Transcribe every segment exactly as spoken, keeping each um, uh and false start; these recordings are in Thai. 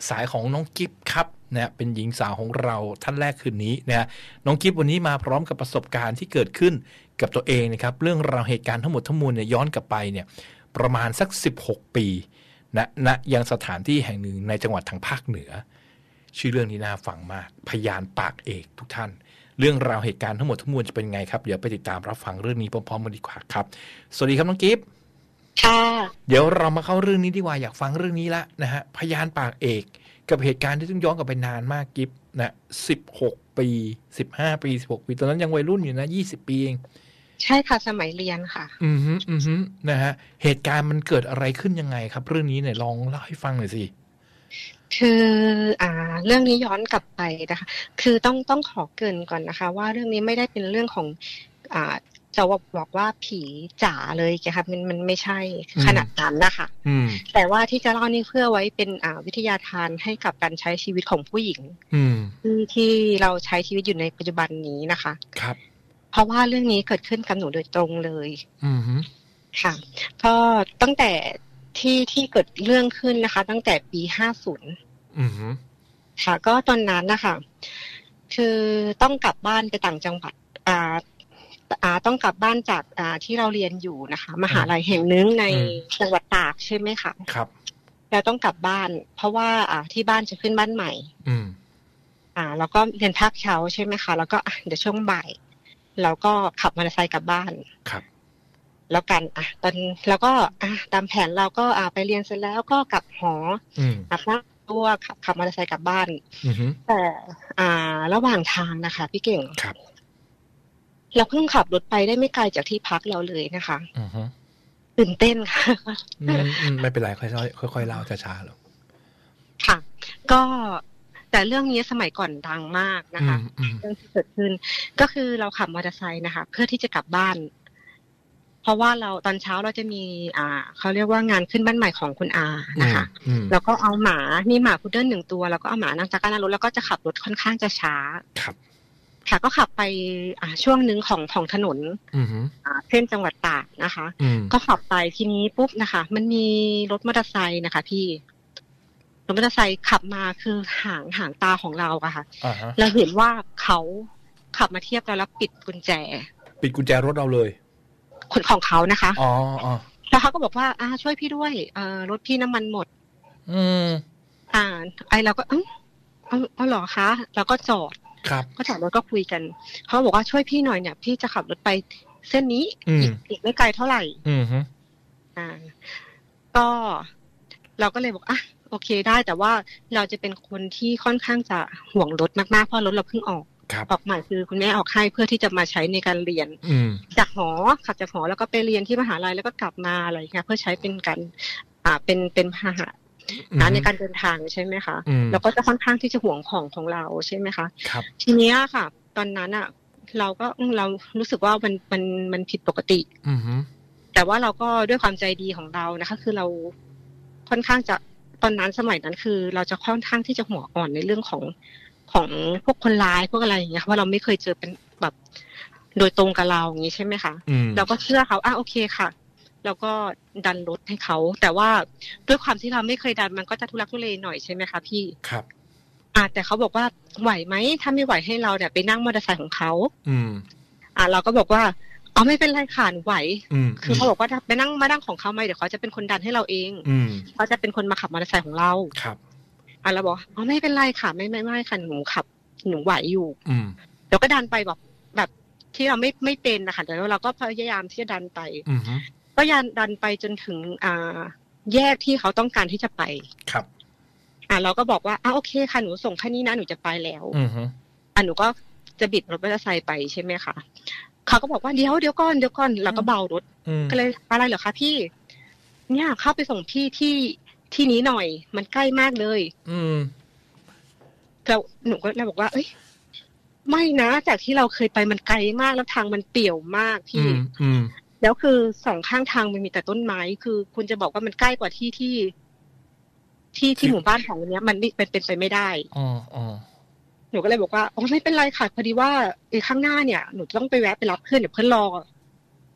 สายของน้องกิฟครับนะเป็นหญิงสาวของเราท่านแรกคืนนี้นะน้องกิฟวันนี้มาพร้อมกับประสบการณ์ที่เกิดขึ้นกับตัวเองนะครับเรื่องราวเหตุการณ์ทั้งหมดทั้งมวลเนี่ยย้อนกลับไปเนี่ยประมาณสักสิบหกปีนะณยังสถานที่แห่งหนึ่งในจังหวัดทางภาคเหนือชื่อเรื่องนี้น่าฟังมากพยานปากเอกทุกท่านเรื่องราวเหตุการณ์ทั้งหมดทั้งมวลจะเป็นไงครับเดี๋ยวไปติดตามรับฟังเรื่องนี้พร้อมๆกันดีกว่าครับสวัสดีครับน้องกิฟค่ะเดี๋ยวเรามาเข้าเรื่องนี้ดีกว่าอยากฟังเรื่องนี้ละนะฮะพยานปากเอกกับเหตุการณ์ที่ต้องย้อนกลับไปนานมากกิฟนะสิบหกปีสิบห้าปีสิบหกปีตอนนั้นยังวัยรุ่นอยู่นะยี่สิบปีเองใช่ค่ะสมัยเรียนค่ะอือฮึอือฮึนะฮะเหตุการณ์มันเกิดอะไรขึ้นยังไงครับเรื่องนี้เนี่ยลองเล่าให้ฟังหน่อยสิคืออ่าเรื่องนี้ย้อนกลับไปนะคะคือต้องต้องขอเกริ่นก่อนนะคะว่าเรื่องนี้ไม่ได้เป็นเรื่องของอ่าจะบอกว่าผีจ๋าเลยค่ะมันมันไม่ใช่ขนาดนั้นนะคะแต่ว่าที่จะเล่านี่เพื่อไว้เป็นอ่าวิทยาทานให้กับการใช้ชีวิตของผู้หญิงที่ที่เราใช้ชีวิตอยู่ในปัจจุบันนี้นะคะครับเพราะว่าเรื่องนี้เกิดขึ้นกับหนูโดยตรงเลยอือฮึค่ะก็ตั้งแต่ที่ที่เกิดเรื่องขึ้นนะคะตั้งแต่ปีห้าสิบอือฮึค่ะก็ตอนนั้นนะคะคือต้องกลับบ้านไปต่างจังหวัดอ่าอ่าต้องกลับบ้านจากอ่าที่เราเรียนอยู่นะคะมหาลัยแห่งหนึ่งในจังหวัดตากใช่ไหมคะครับเราต้องกลับบ้านเพราะว่าอ่าที่บ้านจะขึ้นบ้านใหม่อืมอ่าแล้วก็เรียนภาคเช้าใช่ไหมคะแล้วก็เดี๋ยวช่วงบ่ายเราก็ขับมอเตอร์ไซค์กลับบ้านครับแล้วกันอ่ะตอนแล้วก็อ่ะตามแผนเราก็อ่าไปเรียนเสร็จแล้วก็กลับหออาบน้ำตัวขับขับมอเตอร์ไซค์กลับบ้านแต่อ่าระหว่างทางนะคะพี่เก่งครับเราเพิ่งขับรถไปได้ไม่ไกลจากที่พักเราเลยนะคะตื่นเต้นค่ะไม่เป็นไรค่อยๆค่อยๆเล่าช้าๆหรอกค่ะก็แต่เรื่องนี้สมัยก่อนดังมากนะคะเรื่องที่เกิดขึ้นก็คือเราขับมอเตอร์ไซค์นะคะเพื่อที่จะกลับบ้านเพราะว่าเราตอนเช้าเราจะมีอ่าเขาเรียกว่างานขึ้นบ้านใหม่ของคุณอานะคะแล้วก็เอาหมามีหมาพุดเดิ้ลหนึ่งตัวแล้วก็เอาหมานั่งจักรยานรถแล้วก็จะขับรถค่อนข้างจะช้าครับค่ะก็ขับไปอ่าช่วงนึงของของถนนอ่าเส้นจังหวัดตากนะคะก็ขับไปทีนี้ปุ๊บนะคะมันมีรถมอเตอร์ไซค์นะคะพี่รถมอเตอร์ไซค์ขับมาคือห่างห่างตาของเราอะค่ะเราเห็นว่าเขาขับมาเทียบเราแล้วปิดกุญแจปิดกุญแจรถเราเลยคนของเขานะคะอ๋ออ๋อแล้วเขาก็บอกว่าอ่าช่วยพี่ด้วยเอ่อรถพี่น้ำมันหมดอืมอ่าไอเราก็เอ้าเอาเอาเหรอคะแล้วก็จอดครับก็จอดรถก็คุยกันเขาบอกว่าช่วยพี่หน่อยเนี่ยพี่จะขับรถไปเส้นนี้อีกอีกไม่ไกลเท่าไหร่อืมฮึอ่าก็เราก็เลยบอกอ่ะโอเคได้แต่ว่าเราจะเป็นคนที่ค่อนข้างจะห่วงรถมากๆเพราะรถเราเพิ่งออกออกใหม่คือคุณแม่ออกให้เพื่อที่จะมาใช้ในการเรียนจากหอขับจากหอแล้วก็ไปเรียนที่มหาลัยแล้วก็กลับมาอะไรเงี้ยเพื่อใช้เป็นการอ่าเป็นเป็นพาหนะในการเดินทางใช่ไหมคะแล้วก็จะค่อนข้างที่จะห่วงของของเราใช่ไหมคะทีนี้ค่ะตอนนั้นอ่ะเราก็เรารู้สึกว่ามันมันมันผิดปกติแต่ว่าเราก็ด้วยความใจดีของเรานะคะคือเราค่อนข้างจะตอนนั้นสมัยนั้นคือเราจะค่อนข้างที่จะหัวอ่อนในเรื่องของของพวกคนร้ายพวกอะไรอย่างเงี้ยเพราะเราไม่เคยเจอเป็นแบบโดยตรงกับเราอย่างงี้ใช่ไหมคะเราก็เชื่อเขาอ่ะโอเคค่ะแล้วก็ดันรถให้เขาแต่ว่าด้วยความที่เราไม่เคยดันมันก็จะทุลักทุเลหน่อยใช่ไหมคะพี่ครับอ่ะแต่เขาบอกว่าไหวไหมถ้าไม่ไหวให้เราเนี่ยไปนั่งมอเตอร์ไซค์ของเขาอืมอ่ะเราก็บอกว่าอ๋อไม่เป็นไรค่ะหนูไหวคือเขาบอกว่าไปนั่งมานั่งของเขาไหมเดี๋ยวเขาจะเป็นคนดันให้เราเองเขาจะเป็นคนมาขับมอเตอร์ไซค์ของเราครับอ่ะเราบอกอ๋อไม่เป็นไรค่ะไม่ไม่ไม่ค่ะหนูขับหนูไหวอยู่อืมเดี๋ยวก็ดันไปแบบแบบที่เราไม่ไม่เป็นนะคะแต่เราก็พยายามที่จะดันไปก็ยันดันไปจนถึงอ่าแยกที่เขาต้องการที่จะไปครับอ่ะเราก็บอกว่าอ้าโอเคค่ะหนูส่งแค่นี้นะหนูจะไปแล้วอือฮึอ่ะหนูก็จะบิดรถมอเตอร์ไซค์ไปใช่ไหมคะเขาก็บอกว่าเดี๋ยวเดี๋ยวก่อนเดี๋ยวก่อนเราก็เบารถก็เลยอะไรเหรอคะพี่เนี่ยเข้าไปส่งพี่ที่ที่นี้หน่อยมันใกล้มากเลยอืมเราหนูก็เลยบอกว่าเอ้ยไม่นะจากที่เราเคยไปมันไกลมากแล้วทางมันเปี่ยวมากพี่แล้วคือสองข้างทางมันมีแต่ต้นไม้คือคุณจะบอกว่ามันใกล้กว่าที่ที่ที่ที่หมู่บ้านของเนี้ยมันเป็นเป็นไปไม่ได้อ๋ออ๋อหนูก็เลยบอกว่าอ๋อไม่เป็นไรค่ะพอดีว่าไอ้ข้างหน้าเนี่ยหนูต้องไปแวะไปรับเพื่อนเดี๋ยวเพื่อนรอ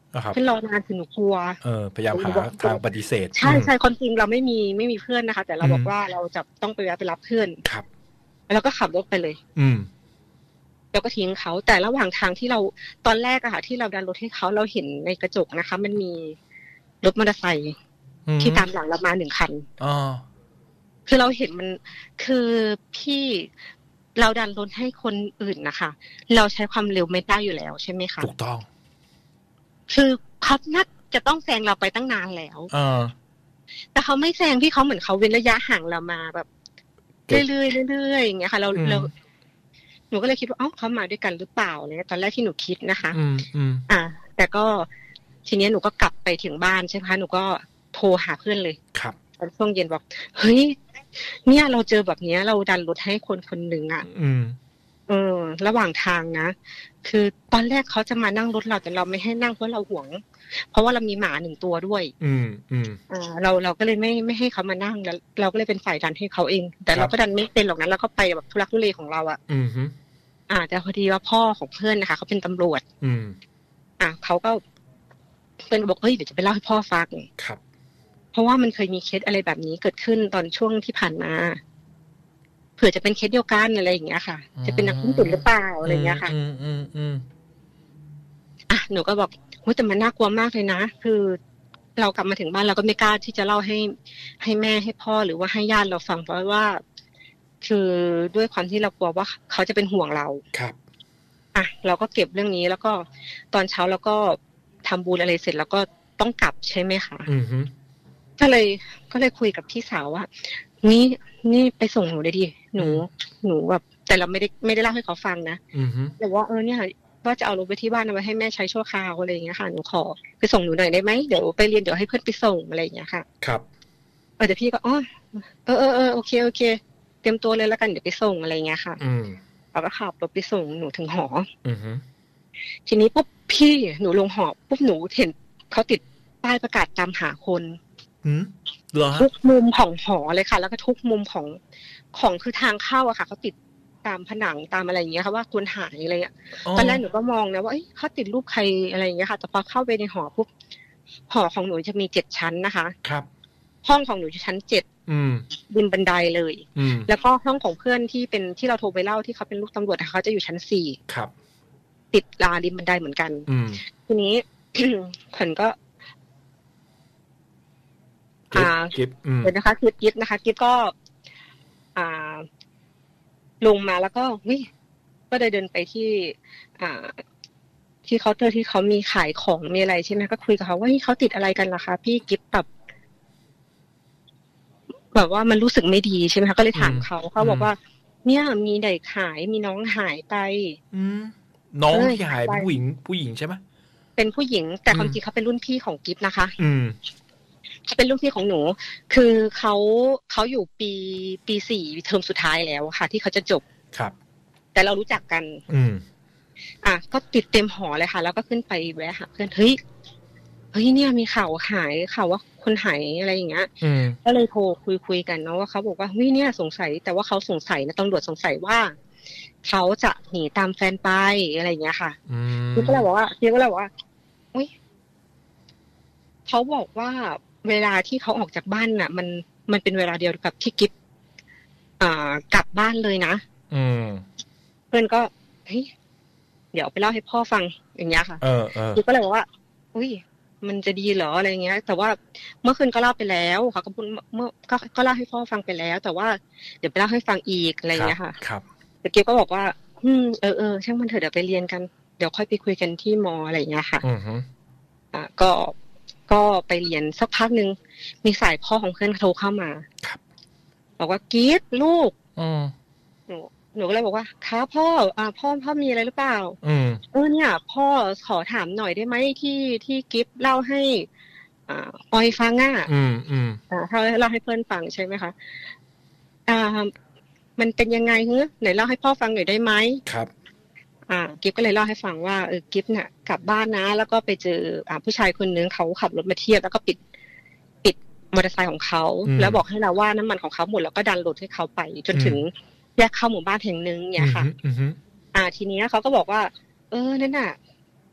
เพื่อนรอนานคือหนูกลัวเออพยายามหาทางปฏิเสธใช่ใช่ความจริงเราไม่มีไม่มีเพื่อนนะคะแต่เราบอกว่าเราจะต้องไปแวะไปรับเพื่อนครับแล้วก็ขับรถไปเลยอืมแล้วก็ทิ้งเขาแต่ระหว่างทางที่เราตอนแรกอะค่ะที่เราดันรถให้เขาเราเห็นในกระจกนะคะมันมีรถมอเตอร์ไซค์ที่ตามหลังเรามาหนึ่งคันอ๋อคือเราเห็นมันคือพี่เราดันรถให้คนอื่นนะคะเราใช้ความเร็วไม่ได้อยู่แล้วใช่ไหมคะถูกต้องคือเขาน่าจะต้องแซงเราไปตั้งนานแล้วเออแต่เขาไม่แซงพี่เขาเหมือนเขาเว้นระยะห่างเรามาแบบเรื่อยๆเรื่อยๆอย่างเงี้ยค่ะเราเราหนูก็เลยคิดว่าเอ้าเขามาด้วยกันหรือเปล่าเนี่ยตอนแรกที่หนูคิดนะคะอืมอืมอ่าแต่ก็ทีนี้หนูก็กลับไปถึงบ้านใช่ไหมคะหนูก็โทรหาเพื่อนเลยครับตอนช่วงเย็นบอกเฮ้ยเนี่ยเราเจอแบบนี้เราดันรถให้คนคนหนึ่งอ่ะอืมเออระหว่างทางนะคือตอนแรกเขาจะมานั่งรถเราแต่เราไม่ให้นั่งเพราะเราหวงเพราะว่าเรามีหมาหนึ่งตัวด้วยอืมอืมอ่าเราเราก็เลยไม่ไม่ให้เขามานั่งแล้วเราก็เลยเป็นฝ่ายดันให้เขาเองแต่เราก็ดันไม่เป็นหรอกนะเราก็ไปแบบทุลักทุเลของเราอ่ะอืมอ่าแต่พอดีว่าพ่อของเพื่อนนะคะเขาเป็นตำรวจอืมอ่าเขาก็เป็นบอกเฮ้ยเดี๋ยวจะไปเล่าให้พ่อฟังครับเพราะว่ามันเคยมีเคสอะไรแบบนี้เกิดขึ้นตอนช่วงที่ผ่านมาเผื่อจะเป็นเคสเดียวกันอะไรอย่างเงี้ยค่ะจะเป็นนักต้มตุ๋นหรือเปล่าอะไรอย่างเงี้ยค่ะอืมอืมอืมอ่ะหนูก็บอกโอ้แต่มันน่ากลัวมากเลยนะคือเรากลับมาถึงบ้านเราก็ไม่กล้าที่จะเล่าให้ให้แม่ให้พ่อหรือว่าให้ญาติเราฟังเพราะว่าคือด้วยความที่เรากลัวว่าเขาจะเป็นห่วงเราครับอ่ะเราก็เก็บเรื่องนี้แล้วก็ตอนเช้าเราก็ทำบุญอะไรเสร็จแล้วก็ต้องกลับใช่ไหมคะอืมก็เลยก็เลยคุยกับพี่สาวว่านี่นี่ไปส่งหนูเลยดิหนูหนูแบบแต่เราไม่ได้ไม่ได้เล่าให้เขาฟังนะแต่ว่าเออเนี่ยว่าจะเอารถไปที่บ้านเอาไว้ให้แม่ใช้ชั่วคราวอะไรอย่างเงี้ยค่ะหนูขอไปส่งหนูหน่อยได้ไหมเดี๋ยวไปเรียนเดี๋ยวให้เพื่อนไปส่งอะไรอย่างเงี้ยค่ะครับเออแต่พี่ก็อ๋อเออเออเออโอเคโอเคเตรียมตัวเลยแล้วกันเดี๋ยวไปส่งอะไรเงี้ยค่ะอืมเราก็ขับรถไปส่งหนูถึงหออืมทีนี้ปุ๊บพี่หนูลงหอปุ๊บหนูเห็นเขาติดป้ายประกาศตามหาคนอืมเหรอทุกมุมของหอเลยค่ะแล้วก็ทุกมุมของของคือทางเข้าอะค่ะเขาติดตามผนังตามอะไรอย่างเงี้ยค่ะว่าคนหายอะไรเงี้ยตอนแรกหนูก็มองนะว่าเอ้ยเขาติดรูปใครอะไรอย่างเงี้ยค่ะแต่พอเข้าไปในหอปุ๊บหอของหนูจะมีเจ็ดชั้นนะคะครับห้องของหนูอยู่ชั้นเจ็ดริมบันไดเลยแล้วก็ห้องของเพื่อนที่เป็นที่เราโทรไปเล่าที่เขาเป็นลูกตำรวจเขาจะอยู่ชั้นสี่ครับติดลาริมบันไดเหมือนกันทีนี้ฉันก็อ่ากิฟเดี๋ยวนะคะคือกิฟนะคะกิฟก็อ่าลงมาแล้วก็วิก็เลยเดินไปที่อ่าที่เคาน์เตอร์ที่เขามีขายของมีอะไรใช่ไหมก็คุยกับเขาว่าเขาติดอะไรกันล่ะคะพี่กิฟแบบแบบว่ามันรู้สึกไม่ดีใช่ไหมคะก็เลยถามเขาเขาบอกว่าเนี่ยมีเด็กหายมีน้องหายไปอืมน้องที่หายเป็นผู้หญิงผู้หญิงใช่ไหมเป็นผู้หญิงแต่ความจริงเขาเป็นรุ่นพี่ของกิฟนะคะอืมเขาเป็นรุ่นพี่ของหนูคือเขาเขาอยู่ปีปีสี่เทอมสุดท้ายแล้วค่ะที่เขาจะจบครับแต่เรารู้จักกันอืมอ่ะก็ติดเต็มหอเลยค่ะแล้วก็ขึ้นไปแวะหาเพื่อนเฮ้ยเฮ้ยเนี่ยมีข่าวหายข่าวว่าคนหายอะไรอย่างเงี้ยก็เลยโทรคุยคุยกันเนาะว่าเขาบอกว่าเฮ้ยเนี่ยสงสัยแต่ว่าเขาสงสัยนะตำรวจสงสัยว่าเขาจะหนีตามแฟนไปอะไรอย่างเงี้ยค่ะพี่ก็เลยบอกว่าพี่ก็เลยบอกว่าอุ้ยเขาบอกว่าเวลาที่เขาออกจากบ้านน่ะมันมันเป็นเวลาเดียวกับที่กิ๊บอ่ากลับบ้านเลยนะอืมเพื่อนก็เฮ้ยเดี๋ยวไปเล่าให้พ่อฟังอย่างเงี้ยค่ะเออเออกิ๊บก็เลยบอกว่าอุ้ยมันจะดีเหรออะไรเงี้ยแต่ว่าเมื่อคืนก็เล่าไปแล้วค่ะก็พูดเมื่อก็ก็เล่าให้พ่อฟังไปแล้วแต่ว่าเดี๋ยวไปเล่าให้ฟังอีกอะไรเงี้ยค่ะครับแต่กิ๊บก็บอกว่าอืมเออเออช่างมันเถอะเดี๋ยวไปเรียนกันเดี๋ยวค่อยไปคุยกันที่มออะไรเงี้ยค่ะอือฮึอ่าก็ก็ไปเรียนสักพักนึงมีสายพ่อของเพื่อนโทรเข้ามาบอกว่ากิ๊บลูกหนูหนูก็เลยบอกว่าครับพ่ออ่าพ่อพ่อมีอะไรหรือเปล่าเออเนี่ยพ่อขอถามหน่อยได้ไหมที่ที่กิ๊บเล่าให้อ่าออยฟังอ่ะอืมอืมอ่าเล่าเล่าให้เพื่อนฟังใช่ไหมคะอ่ามันเป็นยังไงเฮ้ยไหนเล่าให้พ่อฟังหน่อยได้ไหมครับอ่ากิ๊บก็เลยเล่าให้ฟังว่าเออกิ๊บเนี่ยกลับบ้านนะแล้วก็ไปเจออ่าผู้ชายคนนึงเขาขับรถมาเทียบแล้วก็ปิดปิดมอเตอร์ไซค์ของเขาแล้วบอกให้เราว่าน้ำมันของเขาหมดแล้วก็ดันรถให้เขาไปจนถึงแยกเข้าหมู่บ้านแห่งนึงเนี่ยค่ะอ่าทีนี้เขาก็บอกว่าเออนั่นน่ะ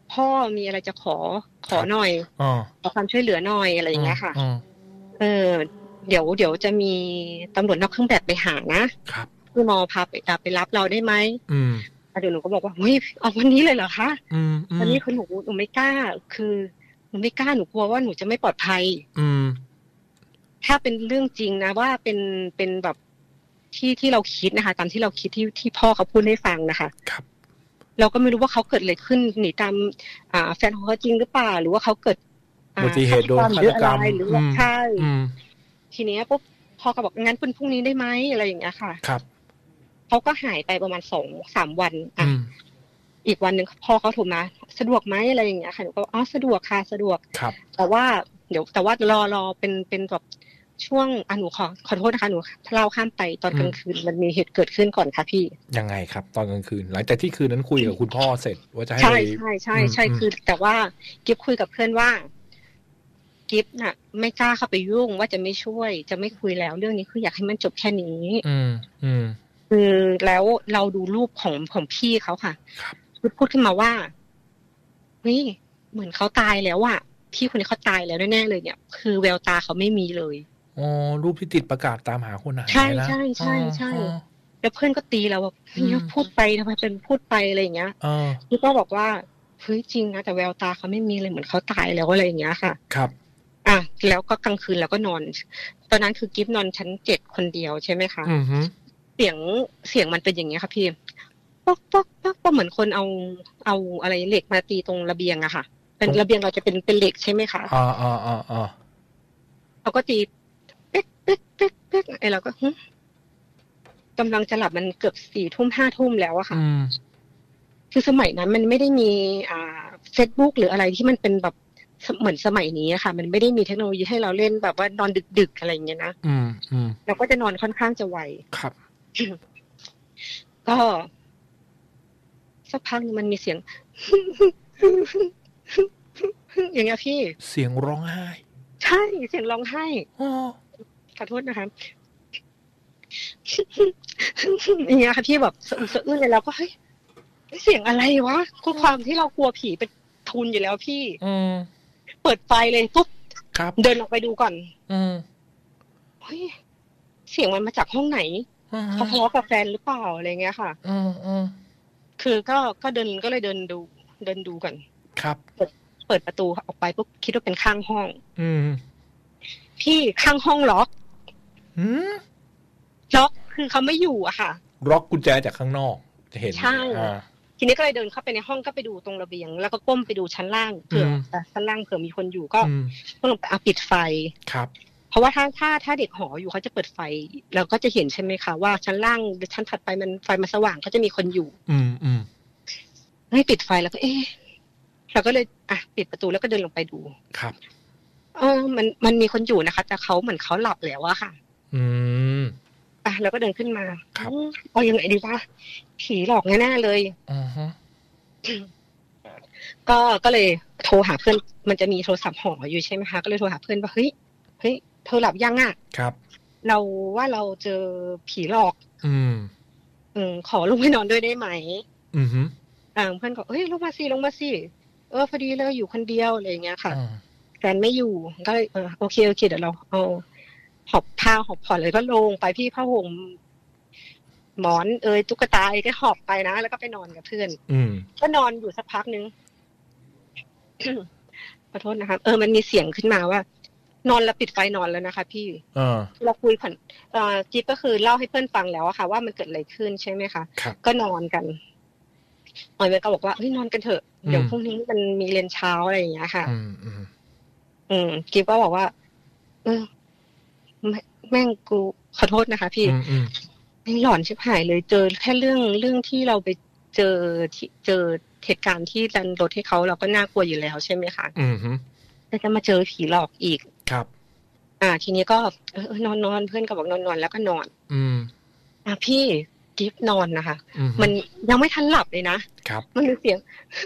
พ่อมีอะไรจะขอขอหน่อยขอความช่วยเหลือหน่อยอะไรอย่างเงี้ยค่ะเออเดี๋ยวเดี๋ยวจะมีตำรวจนอกเครื่องแบบไปหานะครับพี่มอพาไปไปรับเราได้ไหมอืมเดี๋ยวหนูก็บอกว่าเฮ้ยเอาวันนี้เลยเหรอคะอืมวันนี้คือหนูหนูไม่กล้าคือหนูไม่กล้าหนูกลัวว่าหนูจะไม่ปลอดภัยอืมถ้าเป็นเรื่องจริงนะว่าเป็นเป็นแบบที่ที่เราคิดนะคะตามที่เราคิดที่ที่พ่อเขาพูดให้ฟังนะคะครับเราก็ไม่รู้ว่าเขาเกิดอะไรขึ้นหนีตามอ่าแฟนของเขาจริงหรือเปล่าหรือว่าเขาเกิดอุบัติเหตุโดนฆาตกรรมหรือว่าใช่ทีนี้ปุ๊บพ่อก็บอกงั้นเป็นพรุ่งนี้ได้ไหมอะไรอย่างเงี้ยค่ะครับเขาก็หายไปประมาณสองสามวันอ่ะอีกวันหนึ่งพ่อเขาโทรมาสะดวกไหมอะไรอย่างเงี้ยค่ะหนูก็อ๋อสะดวกค่ะสะดวกครับแต่ว่าเดี๋ยวแต่ว่ารอรอเป็นเป็นแบบช่วงอ่ะหนูขอขอโทษนะคะหนูเล่าข้ามไปตอนกลางคืนมันมีเหตุเกิดขึ้นก่อนค่ะพี่ยังไงครับตอนกลางคืนหลังจากที่คืนนั้นคุยกับคุณพ่อเสร็จว่าจะให้ใช่ใช่ใช่ใช่คือแต่ว่ากิ๊บคุยกับเพื่อนว่ากิ๊บน่ะไม่กล้าเข้าไปยุ่งว่าจะไม่ช่วยจะไม่คุยแล้วเรื่องนี้คืออยากให้มันจบแค่นี้อืมอืมคือแล้วเราดูรูปของของพี่เขาค่ะคือพูดขึ้นมาว่าเฮ้ยเหมือนเขาตายแล้วอ่ะพี่คนนี้เขาตายแล้วแน่ๆเลยเนี่ยคือแววตาเขาไม่มีเลยอ๋อรูปที่ติดประกาศตามหาคนหายนะใช่ใช่ใช่ใช่แล้วเพื่อนก็ตีเราแบบเฮ้ยพูดไปทำไมเป็นพูดไปอะไรอย่างเงี้ยพี่ก็บอกว่าเฮ้ยจริงนะแต่แววตาเขาไม่มีเลยเหมือนเขาตายแล้วอะไรอย่างเงี้ยค่ะครับอ่ะแล้วก็กลางคืนเราก็นอนตอนนั้นคือกิฟต์นอนชั้นเจ็ดคนเดียวใช่ไหมคะเสียงเสียงมันเป็นอย่างเงี้ยค่ะพี่ป๊อกป๊อกป๊อกก็เหมือนคนเอาเอาอะไรเหล็กมาตีตรงระเบียงอะค่ะเป็นระเบียงเราจะเป็นเป็นเหล็กใช่ไหมคะอ่าอ่าอ่าอ่าเราก็ตีเป๊กเป๊กเป๊กเป๊กไอเราก็กำลังจะหลับมันเกือบสี่ทุ่มห้าทุ่มแล้วอะค่ะคือสมัยนั้นมันไม่ได้มีอ่าเฟซบุ๊กหรืออะไรที่มันเป็นแบบเหมือนสมัยนี้ค่ะมันไม่ได้มีเทคโนโลยีให้เราเล่นแบบว่านอนดึกๆอะไรอย่างเงี้ยนะอืมอืมเราก็จะนอนค่อนข้างจะไวครับก็สักพักมันมีเสียงอย่างเงี้ยพี่เสียงร้องไห้ใช่เสียงร้องไห้ขอโทษนะคะอย่างเงี้ยค่ะพี่แบบสะอึกสะอื้นเลยแล้วก็เฮ้ยเสียงอะไรวะคือความที่เรากลัวผีเป็นทุนอยู่แล้วพี่เปิดไฟเลยปุ๊บเดินออกไปดูก่อนเฮ้ยเสียงมันมาจากห้องไหนเขาทะเลาะกับแฟนหรือเปล่าอะไรเงี้ยค่ะคือก็ก็เดินก็เลยเดินดูเดินดูก่อนครับเปิดเปิดประตูออกไปปุ๊บคิดว่าเป็นข้างห้องอืมพี่ข้างห้องล็อกล็อกคือเขาไม่อยู่อะค่ะล็อกกุญแจจากข้างนอกจะเห็นใช่ทีนี้ก็เลยเดินเข้าไปในห้องก็ไปดูตรงระเบียงแล้วก็ก้มไปดูชั้นล่างเผื่อชั้นล่างเผื่อมีคนอยู่ก็ก็ลงไปเอาปิดไฟครับเพราะว่าถ้าถ้าถ้าเด็กหออยู่เขาจะเปิดไฟเราก็จะเห็นใช่ไหมคะว่าชั้นล่างชั้นถัดไปมันไฟมันสว่างก็จะมีคนอยู่อืมอืมให้ปิดไฟแล้วก็เอ๊ะเราก็เลยอ่ะปิดประตูแล้วก็เดินลงไปดูครับเออมันมันมีคนอยู่นะคะแต่เขาเหมือนเขาหลับแล้วอะค่ะอืมอ่ะแล้วก็เดินขึ้นมาครับเอายังไงดีวะผีหลอกแน่ๆเลยอือฮะก็ก็เลยโทรหาเพื่อนมันจะมีโทรศัพท์หออยู่ใช่ไหมคะก็เลยโทรหาเพื่อนว่าเฮ้ยเฮ้ยเธอหลับยังอ่ะครับเราว่าเราเจอผีหลอกอืมอืมขอลงไปนอนด้วยได้ไหมอือฮึอ่าเพื่อนก็เฮ้ยลงมาสิลงมาสิเออพอดีเลยอยู่คนเดียวอะไรอย่างเงี้ยค่ะแฟนไม่อยู่ก็เลยเออโอเคโอเคเดี๋ยวเราเอาหอบผ้าหอบผ่อนเลยก็ลงไปพี่ผ้าห่มหมอนเอยตุ๊กตาเอยก็หอบไปนะแล้วก็ไปนอนกับเพื่อนอืมก็นอนอยู่สักพักนึง ขอโทษนะคะเออมันมีเสียงขึ้นมาว่านอนแล้วปิดไฟนอนแล้วนะคะพี่เราคุยผ่านเอ่อจิ๊บก็คือเล่าให้เพื่อนฟังแล้วอะค่ะว่ามันเกิดอะไรขึ้นใช่ไหมคะก็นอนกันออยเมย์ก็บอกว่าเฮ้ยนอนกันเถอะเดี๋ยวพรุ่งนี้มันมีเรียนเช้าอะไรอย่างเงี้ยค่ะอืมอืมอืมจิ๊บก็บอกว่าเออแม่งกูขอโทษนะคะพี่หลอนชิบหายเลยเจอแค่เรื่องเรื่องที่เราไปเจอที่เจอเหตุการณ์ที่ดันรถให้เขาเราก็น่ากลัวอยู่แล้วใช่ไหมคะอือฮึแต่จะมาเจอผีหลอกอีกครับอ่าทีนี้ก็เออนอนนอนเพื่อนก็บอกนอนนอนแล้วก็นอนอืมอ่ะพี่กิฟต์นอนนะคะมันยังไม่ทันหลับเลยนะครับมันมีเสียง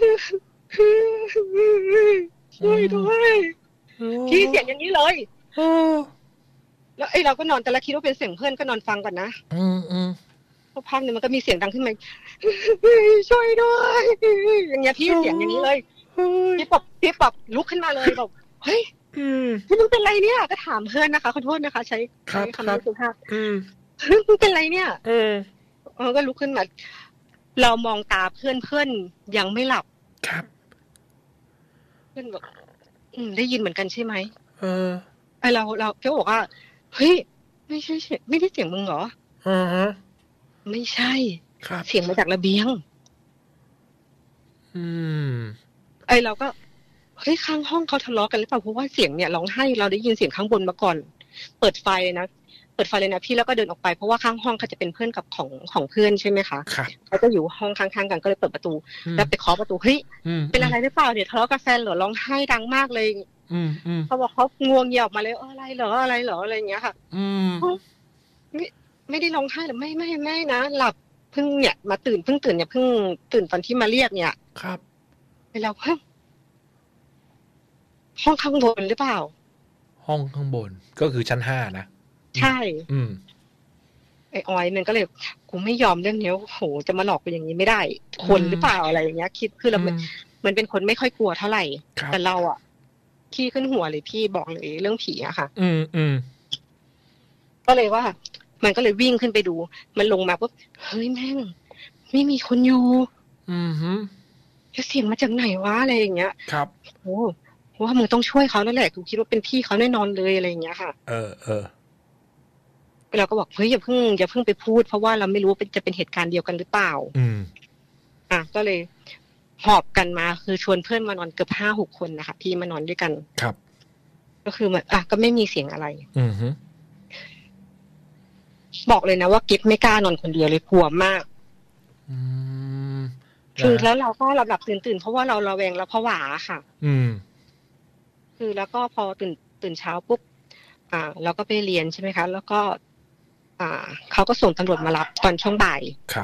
ช่วยด้วยพี่เสียงอย่างนี้เลยแล้วไอ้เราก็นอนแต่ละคิดว่าเป็นเสียงเพื่อนก็นอนฟังก่อนนะอืมอืมพอพักหนึ่งมันก็มีเสียงดังขึ้นมาช่วยด้วยอย่างเงี้ยพี่เสียงอย่างนี้เลยพี่ปอบพี่ปอบลุกขึ้นมาเลยบอกเฮ้ยพี่มึงเป็นไรเนี่ยก็ถามเพื่อนนะคะขอโทษนะคะใช้ใช้คำนี้สุภาพมึงเป็นไรเนี่ยเออเออก็ลุกขึ้นมาเรามองตาเพื่อนเพื่อนยังไม่หลับครับเพื่อนบอกอืมได้ยินเหมือนกันใช่ไหมเออไอเราเราแกบอกว่าเฮ้ยไม่ใช่ไม่ได้เสียงมึงเหรออือฮะไม่ใช่เสียงมาจากระเบียงอืมไอเราก็เฮ้ยข้างห้องเขาทะเลาะกันหรือเปล่าเพราะว่าเสียงเนี่ยร้องไห้เราได้ยินเสียงข้างบนมาก่อนเปิดไฟเลยนะเปิดไฟเลยนะพี่แล้วก็เดินออกไปเพราะว่าข้างห้องเขาจะเป็นเพื่อนกับของของเพื่อนใช่ไหมคะเขาจะอยู่ห้องข้างๆกันก็เลยเปิดประตูแล้วไปเคาะประตูเฮ้ยเป็นอะไรหรือเปล่าเนี่ยทะเลาะกับแฟนเหรอร้องไห้ดังมากเลยเขาบอกเขางวงเงียบมาเลยอะไรเหรออะไรเหรออะไรอย่างเงี้ยค่ะไม่ไม่ได้ร้องไห้หรือไม่ไม่ไม่นะหลับเพิ่งเนี่ยมาตื่นเพิ่งตื่นเนี่ยเพิ่งตื่นตอนที่มาเรียกเนี่ยครับไปแล้วเพิ่งห้องข้างบนหรือเปล่าห้องข้างบนก็คือชั้นห้านะใช่อืมไอ้ออยมันก็เลยกูไม่ยอมเรื่องนี้โหจะมาหลอกเป็นอย่างนี้ไม่ได้คนหรือเปล่าอะไรอย่างเงี้ยคิดคือเรามันเป็นคนไม่ค่อยกลัวเท่าไหร่แต่เราอ่ะขี้ขึ้นหัวเลยพี่บอกเลยเรื่องผีอะค่ะอืมอืมก็เลยว่ามันก็เลยวิ่งขึ้นไปดูมันลงมาปุ๊บเฮ้ยแม่งไม่มีคนอยู่อือฮึจะเสียงมาจากไหนวะอะไรอย่างเงี้ยครับโอ้ว่ามึงต้องช่วยเขาแล้วแหละกูคิดว่าเป็นพี่เขาแน่นอนเลยอะไรอย่างเงี้ยค่ะเออเออเราก็บอกเฮ้ยอย่าเพิ่งอย่าเพิ่งไปพูดเพราะว่าเราไม่รู้ว่าจะเป็นเหตุการณ์เดียวกันหรือเปล่าอืมอ่ะก็เลยหอบกันมาคือชวนเพื่อนมานอนเกือบห้าหกคนนะคะพี่มานอนด้วยกันครับก็คือแบบอ่ะก็ไม่มีเสียงอะไรอือฮึบอกเลยนะว่ากิ๊บไม่กล้านอนคนเดียวเลยกลัวมากอืมคือแล้วเราก็หลับหลับตื่นตื่นเพราะว่าเราระแวงแล้วผวาค่ะอืมคือแล้วก็พอตื่นตื่นเช้าปุ๊บอ่าเราก็ไปเรียนใช่ไหมคะแล้วก็อ่าเขาก็ส่งตำรวจมารับตอนช่วงบ่ายครับ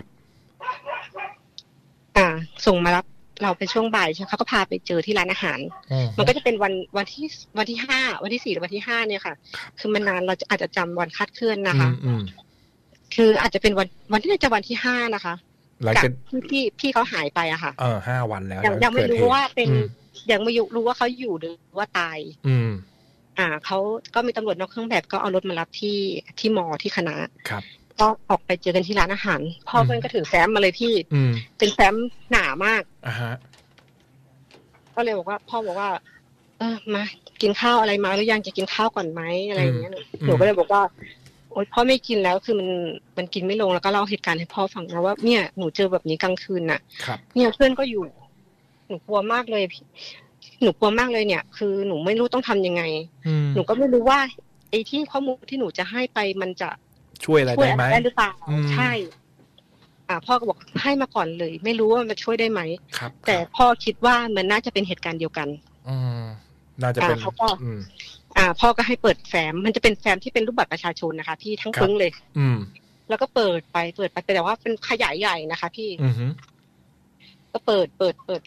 อ่าส่งมารับเราไปช่วงบ่ายใช่เขาก็พาไปเจอที่ร้านอาหารมันก็จะเป็นวันวันที่วันที่ห้าวันที่สี่หรือวันที่ห้าเนี่ยค่ะคือมันนานเราจะอาจจะจำวันคาดเคลื่อนนะคะคืออาจจะเป็นวันวันที่จะวันที่ห้านะคะกับพี่พี่เขาหายไปอะค่ะเออห้าวันแล้วยังไม่รู้ว่าเป็นยังไม่รู้ว่าเขาอยู่หรือว่าตายอืมอ่าเขาก็มีตำรวจนอกเครื่องแบบก็เอารถมารับที่ที่มอที่คณะครับก็ออกไปเจอกันที่ร้านอาหารพ่อเพื่อนก็ถือแฟ้มมาเลยพี่เป็นแฟ้มหนามากอ่าฮะก็เลยบอกว่าพ่อบอกว่าเออมากินข้าวอะไรมาหรือยังจะกินข้าวก่อนไหมอะไรอย่างเงี้ยหนูก็เลยบอกว่าโอ๊ยพ่อไม่กินแล้วคือมันมันกินไม่ลงแล้วก็เล่าเหตุการณ์ให้พ่อฟังนะว่าเนี่ยหนูเจอแบบนี้กลางคืนน่ะเนี่ยเพื่อนก็อยู่หนูกลัวมากเลยพี่หนูกลัวมากเลยเนี่ยคือหนูไม่รู้ต้องทำยังไงหนูก็ไม่รู้ว่าไอ้ที่ข้อมูลที่หนูจะให้ไปมันจะช่วยอะไรได้ไหมได้หรือเปล่าใช่อ่าพ่อก็บอกให้มาก่อนเลยไม่รู้ว่ามันช่วยได้ไหมแต่พ่อคิดว่ามันน่าจะเป็นเหตุการณ์เดียวกันอืมน่าจะเป็นเขาก็อ่าพ่อก็ให้เปิดแฟ้มมันจะเป็นแฟ้มที่เป็นรูปบัตรประชาชนนะคะพี่ทั้งปึ้งเลยอืมแล้วก็เปิดไปเปิดไปแต่ว่าเป็นขยายใหญ่นะคะพี่อือฮึก็เปิดเปิดเปิด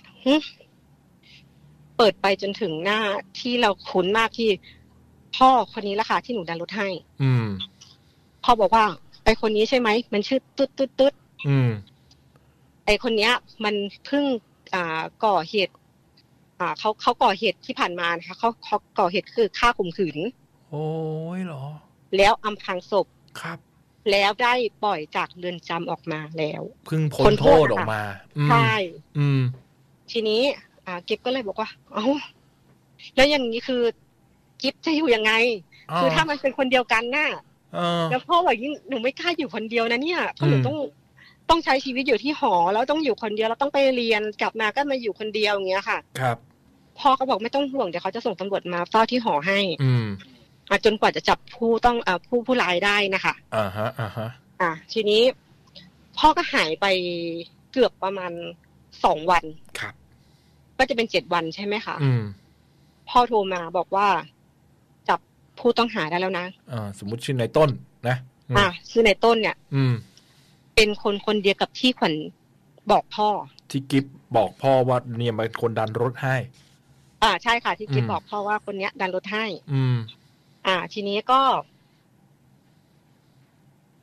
เปิดไปจนถึงหน้าที่เราคุ้นมากที่พ่อคนนี้ละค่ะที่หนูดันรถให้อืมพ่อบอกว่าไอคนนี้ใช่ไหมมันชื่อตุ๊ดตุ๊ดตุ๊ดอืมไอคนเนี้ยมันเพิ่งอ่าก่อเหตุอ่าเขาเขาก่อเหตุที่ผ่านมานะคะเขาเขาก่อเหตุคือฆ่าข่มขืนโอ้ยเหรอแล้วอำพรางศพครับแล้วได้ปล่อยจากเรือนจำออกมาแล้วเพิ่งพ้นโทษออกมาใช่อืมทีนี้อ่ากิ๊บก็เลยบอกว่าเอ้าแล้วอย่างนี้คือกิ๊บจะอยู่ยังไงคือถ้ามันเป็นคนเดียวกันน่ะแล้วพ่อบอกยิ่งหนูไม่กล้าอยู่คนเดียวนะเนี่ยเพราะหนูต้องต้องใช้ชีวิตอยู่ที่หอแล้วต้องอยู่คนเดียวแล้วต้องไปเรียนกลับมาก็มาอยู่คนเดียวอย่างเงี้ยค่ะครับพ่อก็บอกไม่ต้องห่วงเดี๋ยวเขาจะส่งตำรวจมาเฝ้าที่หอให้อืมอ่ะจนกว่าจะจับผู้ต้องอ่าผู้ผู้ร้ายได้นะคะอ่าฮะอ่าฮะอ่ะทีนี้พ่อก็หายไปเกือบประมาณสองวันครับก็จะเป็นเจ็ดวันใช่ไหมคะอืมพ่อโทรมาบอกว่าจับผู้ต้องหาได้แล้วนะอ่าสมมุติชื่อในต้นนะอ่าชื่อในต้นเนี่ยอืมเป็นคนคนเดียวกับที่ขวัญบอกพ่อที่กิฟบอกพ่อว่าเนี่ยเป็นคนดันรถให้อ่าใช่ค่ะที่กิฟบอกพ่อว่าคนเนี้ยดันรถให้อืมอ่าทีนี้ก็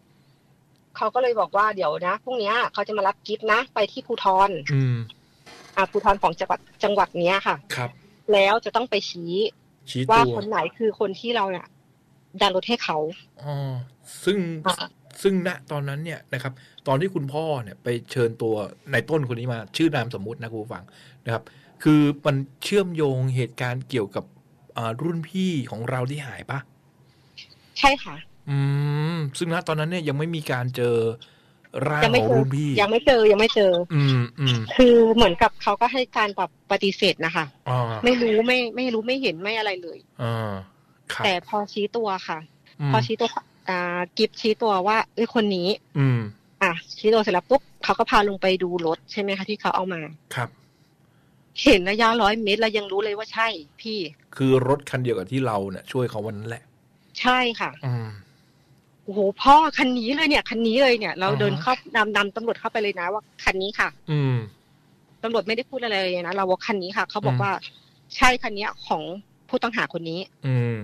เขาก็เลยบอกว่าเดี๋ยวนะพรุ่งนี้เขาจะมารับกิฟนะไปที่ภูทรอืมอ่าภูธรของจังหวัดจังหวัดเนี้ยค่ะครับแล้วจะต้องไปชี้ว่าคนไหนคือคนที่เราเนี่ยดันรถให้เขาอ๋อซึ่งซึ่งณตอนนั้นเนี่ยนะครับตอนที่คุณพ่อเนี่ยไปเชิญตัวในต้นคนนี้มาชื่อนามสมมุตินะคุณผู้ฟังนะครับคือมันเชื่อมโยงเหตุการณ์เกี่ยวกับรุ่นพี่ของเราที่หายปะใช่ค่ะอืมซึ่งณตอนนั้นเนี่ยยังไม่มีการเจอร่างของรุ่นพี่ยังไม่เจอยังไม่เจออืมอืมคือเหมือนกับเขาก็ให้การแบบปฏิเสธนะคะไม่รู้ไม่ไม่รู้ไม่เห็นไม่อะไรเลยอ่าแต่พอชี้ตัวค่ะพอชี้ตัวอ่ากิฟชี้ตัวว่าเอ้ยคนนี้อืมอ่ะชี้ตัวเสร็จแล้วปุ๊บเขาก็พาลงไปดูรถใช่ไหมคะที่เขาเอามาครับเห็นระยะร้อยเมตรแล้วยังรู้เลยว่าใช่พี่คือรถคันเดียวกับที่เราเนี่ยช่วยเขาวันนั้นแหละใช่ค่ะอืมโอ้โหพ่อคันนี้เลยเนี่ยคันนี้เลยเนี่ยเราเดินเข้านำนำตำรวจเข้าไปเลยนะว่าคันนี้ค่ะอืมตำรวจไม่ได้พูดอะไรเลยนะเราว่าคันนี้ค่ะเขาบอกว่าใช่คันนี้ของผู้ต้องหาคนนี้อืม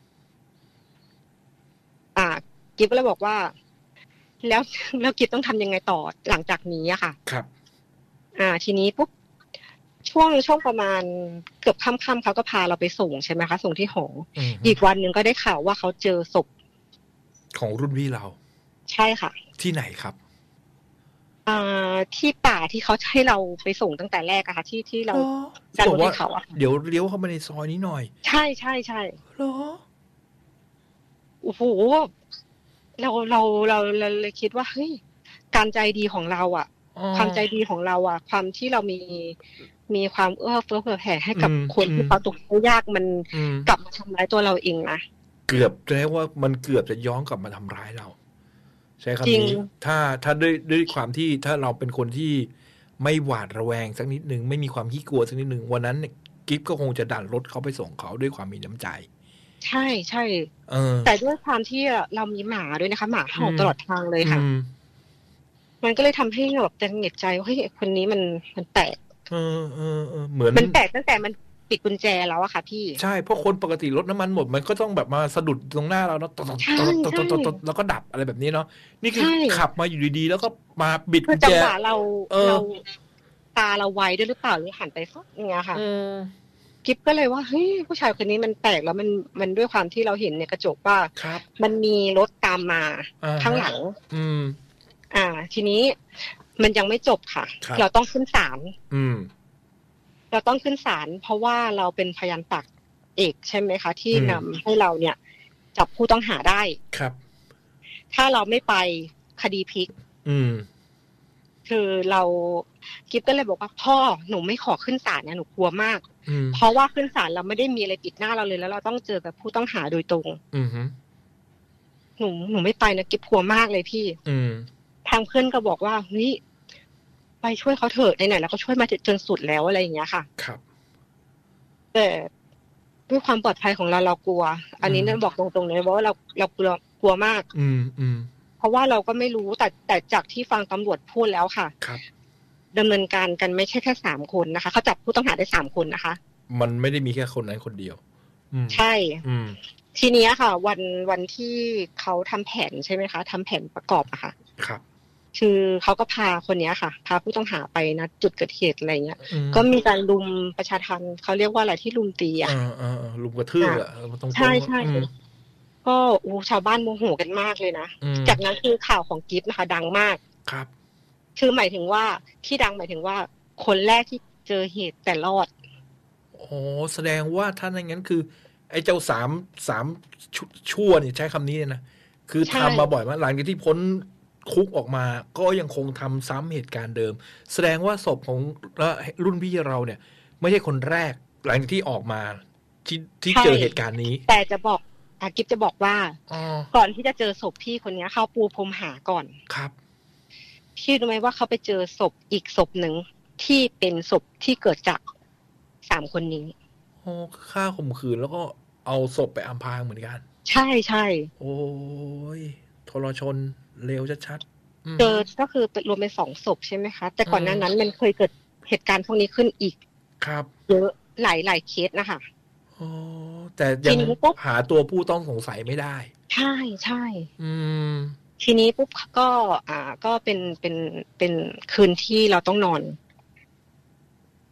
อ่ากิ๊บก็เลยบอกว่าแล้วแล้วกิ๊บต้องทำยังไงต่อหลังจากนี้อะค่ะครับอ่าทีนี้ปุ๊บช่วงช่วงประมาณเกือบค่ำๆเขาก็พาเราไปส่งใช่ไหมคะส่งที่หออีกวันหนึ่งก็ได้ข่าวว่าเขาเจอศพของรุ่นพี่เราใช่ค่ะที่ไหนครับอ่าที่ป่าที่เขาให้เราไปส่งตั้งแต่แรกอะค่ะที่ที่เราดันรถให้เขาอะเดี๋ยวเลี้ยวเข้ามาในซอยนี้หน่อยใช่ใช่ใช่เหรอโอ้โหเราเราเราเราเลยคิดว่าเฮ้ยการใจดีของเราอะความใจดีของเราอะความที่เรามีมีความเอื้อเฟื้อเผื่อแผ่ให้กับคนที่เขาตกทุกข์ยากมันกลับมาทำร้ายตัวเราเองนะเกือบแล้ว่ามันเกือบจะย้อนกลับมาทำร้ายเราใช่คำนี้ถ้าถ้าด้วยด้วยความที่ถ้าเราเป็นคนที่ไม่หวาดระแวงสักนิดนึงไม่มีความขี้กลัวสักนิดนึงวันนั้นกิฟก็คงจะดันรถเขาไปส่งเขาด้วยความมีน้ำใจใช่ใช่แต่ด้วยความที่เรามีหมาด้วยนะคะหมาเห่าตลอดทางเลยค่ะมันก็เลยทำให้แบบจะเหน็ดใจว่าเฮ้ยคนนี้มันมันแปลกเออเออเออเหมือนมันแปลกตั้งแต่มันปิดกุญแจแล้วอะค่ะพี่ใช่เพราะคนปกติรถน้ำมันหมดมันก็ต้องแบบมาสะดุดตรงหน้าเราเนาะตตตตตแล้วก็ดับอะไรแบบนี้เนาะนี่คือขับมาอยู่ดีๆแล้วก็มาบิดกุญแจจังหวะเราเราตาเราไวด้วยหรือเปล่าหรือหันไปฟักอย่างเงี้ยค่ะกิ๊บก็เลยว่าเฮ้ยผู้ชายคนนี้มันแปลกแล้วมันมันด้วยความที่เราเห็นในกระจกว่ามันมีรถตามมาข้างหลังอืมอ่าทีนี้มันยังไม่จบค่ะเราต้องขึ้นศาลอืมเราต้องขึ้นศาลเพราะว่าเราเป็นพยานปากเอกใช่ไหมคะที่นำให้เราเนี่ยจับผู้ต้องหาได้ครับถ้าเราไม่ไปคดีพลิกอืมคือเรากิ๊บก็เลยบอกว่าพ่อหนูไม่ขอขึ้นศาลนะหนูกลัวมากเพราะว่าขึ้นศาลเราไม่ได้มีอะไรปิดหน้าเราเลยแล้วเราต้องเจอกับผู้ต้องหาโดยตรงอือฮึหนูหนูไม่ไปนะกิ๊บกลัวมากเลยพี่อืมทางเพื่อนก็บอกว่าเฮ้ยไปช่วยเขาเถอะไหนๆแล้วก็ช่วยมาจนสุดแล้วอะไรอย่างเงี้ยค่ะครับแต่ด้วยความปลอดภัยของเราเรากลัวอันนี้เนี่ยบอกตรงๆเลยว่าเราเรากลัวกลัวมากอืมอืมเพราะว่าเราก็ไม่รู้แต่แต่จากที่ฟังตำรวจพูดแล้วค่ะครับดำเนินการกันไม่ใช่แค่สามคนนะคะเขาจับผู้ต้องหาได้สามคนนะคะมันไม่ได้มีแค่คนนั้นคนเดียวใช่ทีนี้ค่ะวันวันที่เขาทำแผนใช่ไหมคะทำแผนประกอบอะค่ะครับคือเขาก็พาคนนี้ค่ะพาผู้ต้องหาไปนะจุดเกิดเหตุอะไรเงี้ยก็มีการลุมประชาทัณฑ์เขาเรียกว่าอะไรที่ลุมตีอ่ะลุมกระทืบอ่ะใช่ใช่ก็โอ้ชาวบ้านโมโหกันมากเลยนะจากนั้นคือข่าวของกิฟต์นะคะดังมากครับคือหมายถึงว่าที่ดังหมายถึงว่าคนแรกที่เจอเหตุแต่รอดโอ้แสดงว่าถ้าอย่างนั้นคือไอ้เจ้าสามสามชั่วนี่ใช้คำนี้เลยนะคือทำมาบ่อยมากหลังจากที่พ้นคุกออกมาก็ยังคงทำซ้ำเหตุการณ์เดิมแสดงว่าศพของรุ่นพี่เราเนี่ยไม่ใช่คนแรกหลังจากที่ออกมาที่ที่เจอเหตุการณ์นี้แต่จะบอกอากิฟจะบอกว่าก่อนที่จะเจอศพพี่คนนี้เขาปูพรมหาก่อนครับพี่รู้ไหมว่าเขาไปเจอศพอีกศพหนึ่งที่เป็นศพที่เกิดจากสามคนนี้โอ้ฆ่าข่มขืนแล้วก็เอาศพไปอำพรางเหมือนกันใช่ใช่โอ้ยทรชนเลวชัดๆเจอก็คือรวมเป็นสองศพใช่ไหมคะแต่ก่อนหน้านั้นมันเคยเกิดเหตุการณ์พวกนี้ขึ้นอีกครับเยอะหลายหลายเคสนะคะโอ้แต่ยังหาตัวผู้ต้องสงสัยไม่ได้ใช่ใช่อืมทีนี้ปุ๊บก็อ่าก็เป็นเป็นเป็นคืนที่เราต้องนอน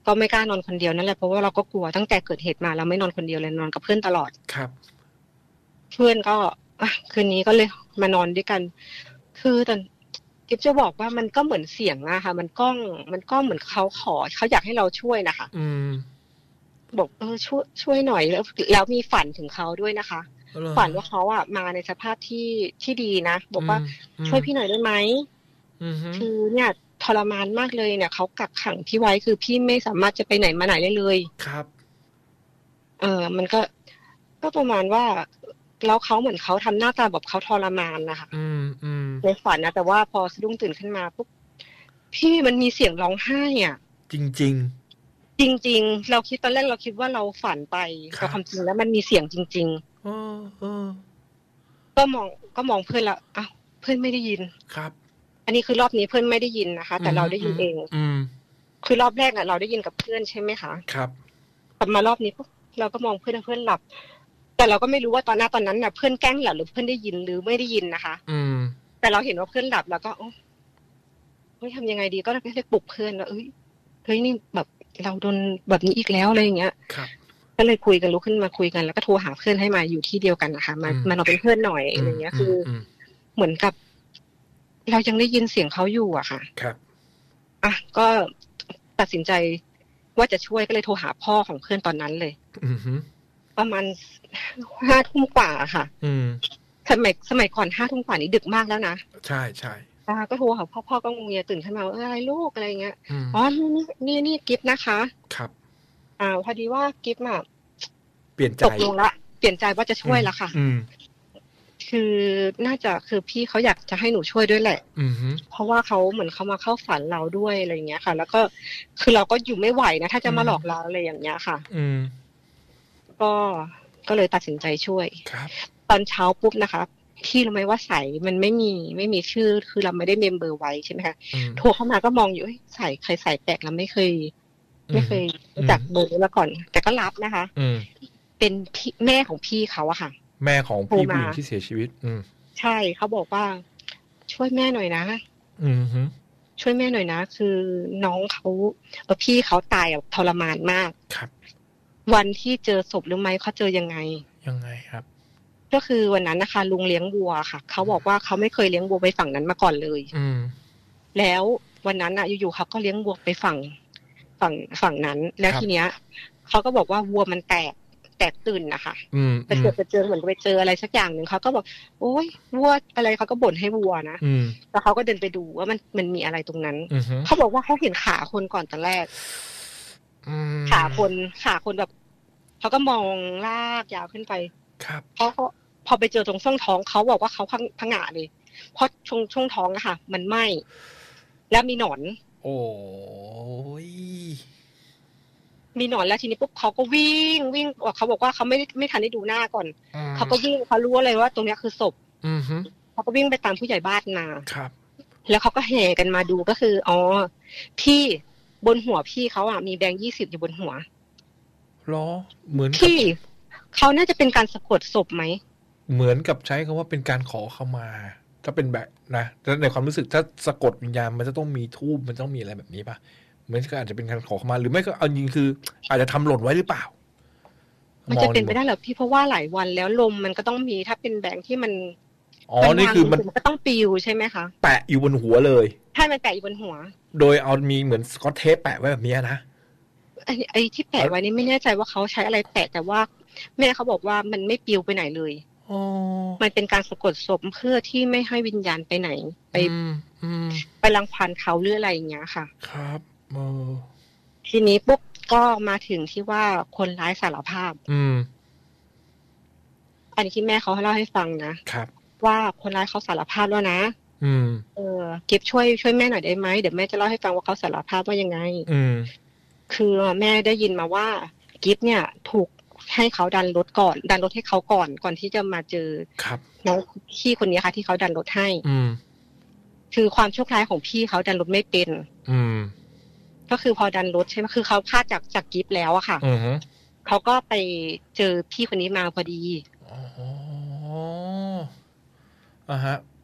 ก็ไม่กล้านอนคนเดียวนั่นแหละเพราะว่าเราก็กลัวตั้งแต่เกิดเหตุมาเราไม่นอนคนเดียวเลยนอนกับเพื่อนตลอดครับเพื่อนก็อ่ะคืนนี้ก็เลยมานอนด้วยกันคือแต่กิ๊บจะบอกว่ามันก็เหมือนเสียงอะค่ะมันก้องมันก็เหมือนเขาขอเขาอยากให้เราช่วยนะคะอืมบอกเออช่วยช่วยหน่อยแล้วแล้วมีฝันถึงเขาด้วยนะคะฝันว่าเขาอะมาในสภาพที่ที่ดีนะบอกว่าช่วยพี่หน่อยได้ไหมคือเนี่ยทรมานมากเลยเนี่ยเขากักขังพี่ไว้คือพี่ไม่สามารถจะไปไหนมาไหนได้เลยครับเออมันก็ก็ประมาณว่าแล้วเขาเหมือนเขาทำหน้าตาแบบเขาทรมานนะคะอืมอืมในฝันนะแต่ว่าพอสะดุ้งตื่นขึ้นมาปุ๊บพี่มันมีเสียงร้องไห้อ่ะจริงจริงจริงๆเราคิดตอนแรกเราคิดว่าเราฝันไปแต่ความจริงแล้วมันมีเสียงจริงๆเออเออก็มองก็มองเพื่อนละอ้าวเพื่อนไม่ได้ยินครับอันนี้คือรอบนี้เพื่อนไม่ได้ยินนะคะแต่เราได้ยินเองอืมคือรอบแรกอ่ะเราได้ยินกับเพื่อนใช่ไหมคะครับกลับมารอบนี้ปุ๊บเราก็มองเพื่อนเพื่อนหลับแต่เราก็ไม่รู้ว่าตอนหน้าตอนนั้นน่ะเพื่อนแกล้งหลับหรือเพื่อนได้ยินหรือไม่ได้ยินนะคะอืมแต่เราเห็นว่าเพื่อนหลับแล้วก็โอ้เฮ้ยทำยังไงดีก็เลยปลุกเพื่อนว่าเอ้ยเฮ้ยนี่แบบเราโดนแบบนี้อีกแล้วอะไรอย่างเงี้ยครับก็เลยคุยกันลุกขึ้นมาคุยกันแล้วก็โทรหาเพื่อนให้มาอยู่ที่เดียวกันนะคะมามาเราเป็นเพื่อนหน่อยอะไรเงี้ยคือเหมือนกับเรายังได้ยินเสียงเขาอยู่อะค่ะครับอ่ะก็ตัดสินใจว่าจะช่วยก็เลยโทรหาพ่อของเพื่อนตอนนั้นเลยอือฮึประมาณห้าทุ่มกว่าค่ะอืมสมัยสมัยก่อนห้าทุ่มกว่านี้ดึกมากแล้วนะใช่ใช่อ่าก็โทรหาพ่อพ่อก็งงเงียตื่นขึ้นมาว่าอะไรลูกอะไรเงี้ยอ๋อนี่นี่นี่กิฟต์นะคะครับอ่าพอดีว่ากิฟต์อ่ะเปลี่ยนใจตกลงละเปลี่ยนใจว่าจะช่วยละค่ะอืมคือน่าจะคือพี่เขาอยากจะให้หนูช่วยด้วยแหละอือฮึเพราะว่าเขาเหมือนเขามาเข้าฝันเราด้วยอะไรเงี้ยค่ะแล้วก็คือเราก็อยู่ไม่ไหวนะถ้าจะมาหลอกเราอะไรอย่างเงี้ยค่ะอืมก็ก็เลยตัดสินใจช่วยครับตอนเช้าปุ๊บนะคะพี่รู้ไหมว่าใส่มันไม่มีไม่มีชื่อคือเราไม่ได้เมมเบอร์ไว้ใช่ไหมคะโทรเข้ามาก็มองอยู่ใส่ใครใส่แปลกเราไม่เคยไม่เคยรู้จักเบอร์มาก่อนแต่ก็รับนะคะเป็นพี่แม่ของพี่เขาอะค่ะแม่ของพี่ผู้หญิงที่เสียชีวิตอืมใช่เขาบอกว่าช่วยแม่หน่อยนะอืมฮึช่วยแม่หน่อยนะคือน้องเขาเออพี่เขาตายแบบทรมานมากครับวันที่เจอศพหรือไม่เขาเจอยังไงยังไงครับก็คือวันนั้นนะคะลุงเลี้ยงวัวค่ะเขาบอกว่าเขาไม่เคยเลี้ยงวัวไปฝั่งนั้นมาก่อนเลยอืมแล้ววันนั้นอ่ะอยู่ๆเขาก็เลี้ยงวัวไปฝั่งฝั่งฝั่งนั้นแล้วทีเนี้ยเขาก็บอกว่าวัวมันแตกแตกตื่นนะคะไปเจอไปเจอเหมือนไปเจออะไรสักอย่างหนึ่งเขาก็บอกโอ๊ยวัวอะไรเขาก็บ่นให้วัวนะแล้วเขาก็เดินไปดูว่ามันมันมีอะไรตรงนั้นเขาบอกว่าเขาเห็นขาคนก่อนตอนแรกขาคนขาคนแบบเขาก็มองลากยาวขึ้นไปครับเพราะพอไปเจอตรงช่วงท้องเขาบอกว่าเขาพังงะเลยเพราะช่วงช่วงท้องอะค่ะมันไหม้แล้วมีหนอนโอ้ยมีหนอนแล้วทีนี้ปุ๊บเขาก็วิ่งวิ่งเขาบอกว่าเขาไม่ไม่ทันได้ดูหน้าก่อนเขาก็วิ่งเขารู้เลยว่าตรงนี้คือศพเขาก็วิ่งไปตามผู้ใหญ่บ้านมาครับแล้วเขาก็แห่กันมาดูก็คืออ๋อที่บนหัวพี่เขาอ่ะมีแบงค์ยี่สิบอยู่บนหัวหรอเหมือนที่เขาน่าจะเป็นการสะกดศพไหมเหมือนกับใช้คำว่าเป็นการขอเข้ามาถ้าเป็นแบบนะแต่ในความรู้สึกถ้าสะกดวิญญาณมันจะต้องมีธูปมันต้องมีอะไรแบบนี้ป่ะเหมือนก็อาจจะเป็นการขอเข้ามาหรือไม่ก็เอาจริงคืออาจจะทำหล่นไว้หรือเปล่ามันจะเป็นไปได้เหรอพี่เพราะว่าหลายวันแล้วลมมันก็ต้องมีถ้าเป็นแบงค์ที่มันอ๋อนี่คือมันก็ต้องปิวใช่ไหมคะแปะอยู่บนหัวเลยใช่มันแปะอยู่บนหัวโดยเอามีเหมือนสกอตเทปแปะไว้แบบนี้นะไอ้ไอ้ที่แปะไว้นี่ไม่แน่ใจว่าเขาใช้อะไรแปะแต่ว่าแม่เขาบอกว่ามันไม่ปิวไปไหนเลยมันเป็นการสะกดศพเพื่อที่ไม่ให้วิญญาณไปไหนไปไปรังควานเขาหรืออะไรอย่างเงี้ยค่ะครับทีนี้ปุ๊บก็มาถึงที่ว่าคนร้ายสารภาพอืมอันนี้ที่แม่เขาเล่าให้ฟังนะครับว่าคนร้ายเขาสารภาพแล้วนะอืมเออเก็บช่วยช่วยแม่หน่อยได้ไหมเดี๋ยวแม่จะเล่าให้ฟังว่าเขาสารภาพว่ายังไงอืมคือแม่ได้ยินมาว่ากิฟเนี่ยถูกให้เขาดันรถก่อนดันรถให้เขาก่อนก่อนที่จะมาเจอน้องพี่คนนี้ค่ะที่เขาดันรถให้อืมคือความโชคร้ายของพี่เขาดันรถไม่เป็นอืมก็คือพอดันรถใช่ไหมคือเขาพลาดจากจากกิฟแล้วอะค่ะอือฮึเขาก็ไปเจอพี่คนนี้มาพอดีอ๋ออ่าฮะ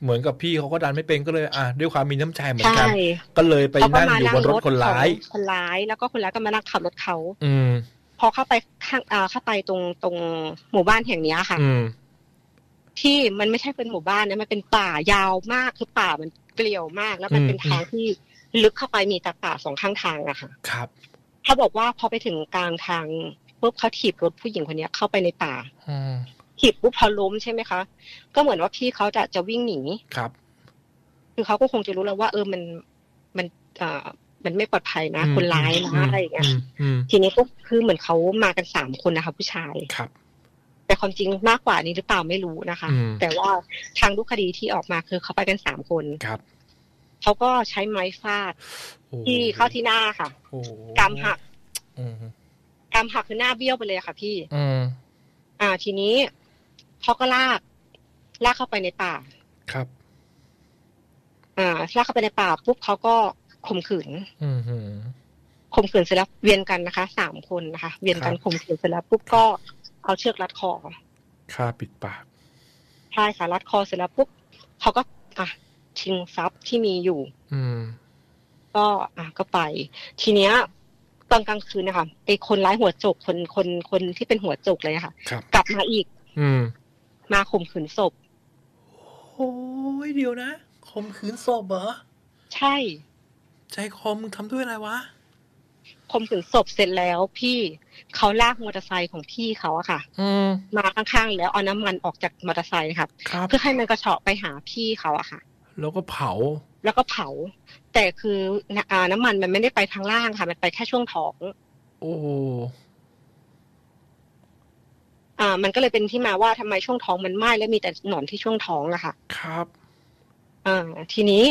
เหมือนกับพี่เขาก็ดันไม่เป็นก็เลยอ่ะด้วยความมีน้ำใจเหมือนกันก็เลยไปนั่งอยู่บนรถคนร้ายคนร้ายแล้วก็คนร้ายก็มานั่งขับรถเขาอืมพอเข้าไปข้างอ่าเข้าไปตรงตรงหมู่บ้านแห่งนี้ค่ะอืมที่มันไม่ใช่เป็นหมู่บ้านนะมันเป็นป่ายาวมากคือป่ามันเกลียวมากแล้วมันเป็นทางที่ลึกเข้าไปมีแต่ป่าสองข้างทางอะค่ะครับเขาบอกว่าพอไปถึงกลางทางปุ๊บเขาถีบรถผู้หญิงคนนี้เข้าไปในป่าถีบปุ๊บพอล้มใช่ไหมคะก็เหมือนว่าพี่เขาจะจะวิ่งหนีครับคือเขาก็คงจะรู้แล้วว่าเออมันมันอ่ามันไม่ปลอดภัยนะคนร้ายนะอะไรอย่างเงี้ยทีนี้ก็คือเหมือนเขามากันสามคนนะคะผู้ชายครับแต่ความจริงมากกว่านี้หรือเปล่าไม่รู้นะคะแต่ว่าทางรูปคดีที่ออกมาคือเขาไปกันสามคนครับเขาก็ใช้ไม้ฟาดที่เข้าที่หน้าค่ะกรามหักกรามหักคือหน้าเบี้ยวไปเลยค่ะพี่อ่าทีนี้เขาก็ลากลากเข้าไปในป่าครับอ่าลากเข้าไปในป่าปุ๊บเขาก็ข่มขืนข่มขืนเสร็จแล้วเวียนกันนะคะสามคนนะคะเวียนกันข่มขืนเสร็จแล้วปุ๊บก็เอาเชือกรัดคอฆ่าปิดปากใช่ค่ะรัดคอเสร็จแล้วปุ๊บเขาก็อ่ะชิงทรัพย์ที่มีอยู่อืมก็อ่ะก็ไปทีเนี้ยตอนกลางคืนนะคะไอ้คนร้ายหัวโจกคนคนคนที่เป็นหัวโจกเลยค่ะกลับมาอีกอืมมาข่มขืนศพโอ้ยเดี๋ยวนะข่มขืนศพเหรอใช่ใจคอมึงทำด้วยอะไรวะข่มขืนศพเสร็จแล้วพี่เขาลากมอเตอร์ไซค์ของพี่เขาอะค่ะมาข้างๆแล้วเอาน้ำมันออกจากมอเตอร์ไซค์ครับเพื่อให้มันกระเฉาะไปหาพี่เขาอะค่ะแล้วก็เผาแล้วก็เผาแต่คืออ่าน้ำมันมันไม่ได้ไปทางล่างค่ะมันไปแค่ช่วงท้องโอ้อ่ามันก็เลยเป็นที่มาว่าทำไมช่วงท้องมันไหม้แล้วมีแต่หนอนที่ช่วงท้องอะค่ะครับอ่าทีนี้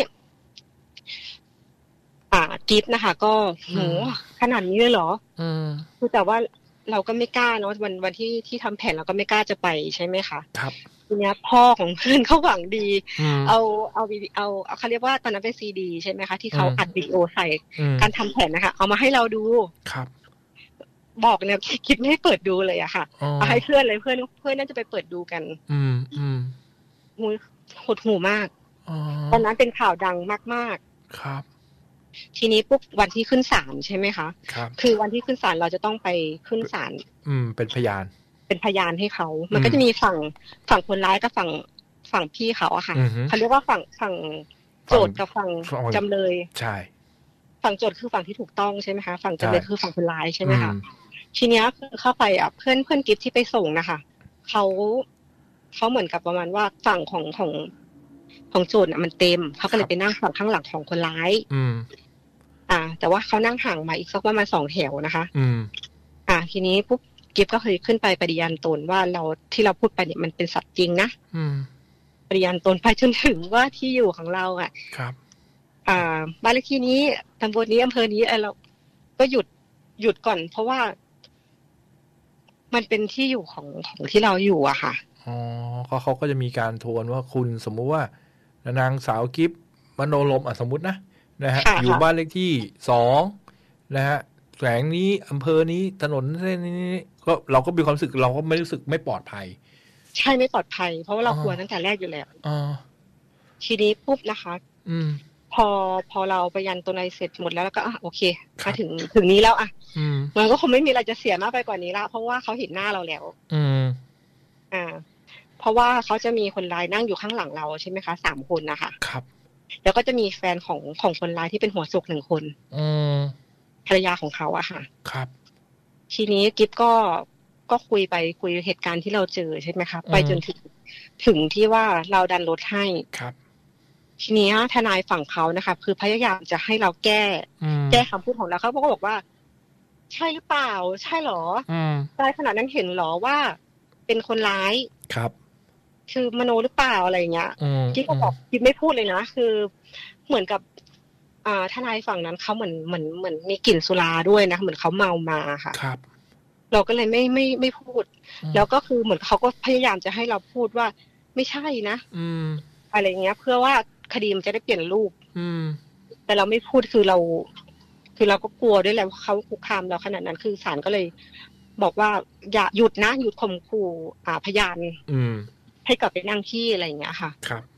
อ่ากิฟต์นะคะก็โหขนาดนี้เลยเหรออืมคือแต่ว่าเราก็ไม่กล้าเนาะวันวันที่ที่ทำแผนเราก็ไม่กล้าจะไปใช่ไหมคะครับทีเนี้ยพ่อของเพื่อนเขาหวังดีเอาเอาวิดีเอาเขาเรียกว่าตอนนั้นเป็นซีดีใช่ไหมคะที่เขาอัดวิดีโอใส่การทำแผนนะคะเอามาให้เราดูครับบอกเนี่ยคิดไม่ให้เปิดดูเลยอะค่ะเอาให้เพื่อนเลยเพื่อนเพื่อนน่าจะไปเปิดดูกันอืมอืมมุ้ยหดหูมากตอนนั้นเป็นข่าวดังมากๆครับทีนี้ปุ๊บวันที่ขึ้นศาลใช่ไหมคะครับคือวันที่ขึ้นศาลเราจะต้องไปขึ้นศาลอืมเป็นพยานเป็นพยานให้เขามันก็จะมีฝั่งฝั่งคนร้ายกับฝั่งฝั่งพี่เขาอะค่ะเขาเรียกว่าฝั่งฝั่งโจทย์กับฝั่งจำเลยใช่ฝั่งโจทย์คือฝั่งที่ถูกต้องใช่ไหมคะฝั่งจำเลยคือฝั่งคนร้ายใช่ไหมคะทีเนี้ยเข้าไปอ่ะเพื่อนเพื่อนกิฟที่ไปส่งนะคะเขาเขาเหมือนกับประมาณว่าฝั่งของของของโจทย์น่ะมันเต็มเขาก็เลยไปนั่งฝั่งข้างหลังของคนร้ายอืมอ่าแต่ว่าเขานั่งห่างมาอีกสักประมาณสองแถวนะคะอืมอ่าทีนี้ปุ๊บกิฟก็เคยขึ้นไปปฏิญาณตนว่าเราที่เราพูดไปเนี่ยมันเป็นสัตว์จริงนะอืมปฏิญาณตนไปจนถึงว่าที่อยู่ของเราอ่ะครับอ่าบ้านเลขที่นี้ตำบลนี้อำเภอนี้เราก็หยุดหยุดก่อนเพราะว่ามันเป็นที่อยู่ของของที่เราอยู่อะค่ะอ๋อเขาเขาก็จะมีการทวนว่าคุณสมมุติว่านางสาวกิฟมโนลมอ่ะสมมุตินะนะฮะอยู่บ้านเลขที่สองนะฮะแขวงนี้อำเภอนี้ถนนเส้นนี้ก็เราก็มีความรู้สึกเราก็ไม่รู้สึกไม่ปลอดภัยใช่ไม่ปลอดภัยเพราะว่าเรากลัวตั้งแต่แรกอยู่แล้วอ๋อทีนี้ปุ๊บนะคะอืมพอพอเราไปยันตัวในเสร็จหมดแล้วแล้วก็อ่ะโอเคมาถึงถึงนี้แล้วอ่ะมันก็คงไม่มีอะไรจะเสียมากไปกว่านี้ละเพราะว่าเขาเห็นหน้าเราแล้วอืมอ่าเพราะว่าเขาจะมีคนร้ายนั่งอยู่ข้างหลังเราใช่ไหมคะสามคนนะคะครับแล้วก็จะมีแฟนของของคนร้ายที่เป็นหัวโจกหนึ่งคนอืมภรรยาของเขาอะค่ะครับทีนี้กิ๊บก็ก็คุยไปคุยเหตุการณ์ที่เราเจอใช่ไหมคะไปจนถึงถึงที่ว่าเราดันรถให้ครับทีนี้ทนายฝั่งเขานะคะคือพยายามจะให้เราแก้แก้คำพูดของเราเขาก็บอกว่าใช่หรือเปล่าใช่หรอตายขนาดนั้นเห็นหรอว่าเป็นคนร้ายครับคือมโนหรือเปล่าอะไรเงี้ยกิ๊บก็บอกกิ๊บไม่พูดเลยนะคือเหมือนกับอ่าทนายฝั่งนั้นเขาเหมือนเหมือนเหมือนมีกลิ่นสุราด้วยนะเหมือนเขาเมามาค่ะครับเราก็เลยไม่ไม่ไม่พูดแล้วก็คือเหมือนเขาก็พยายามจะให้เราพูดว่าไม่ใช่นะอะไรเงี้ยเพื่อว่าคดีมันจะได้เปลี่ยนรูปแต่เราไม่พูดคือเราคือเราก็กลัวด้วยแหละว่าเขาคุกคามเราขนาดนั้นคือศาลก็เลยบอกว่าอย่าหยุดนะหยุดข่มขู่อ่าพยานให้กลับไปนั่งที่อะไรอย่างเงี้ยค่ะครับ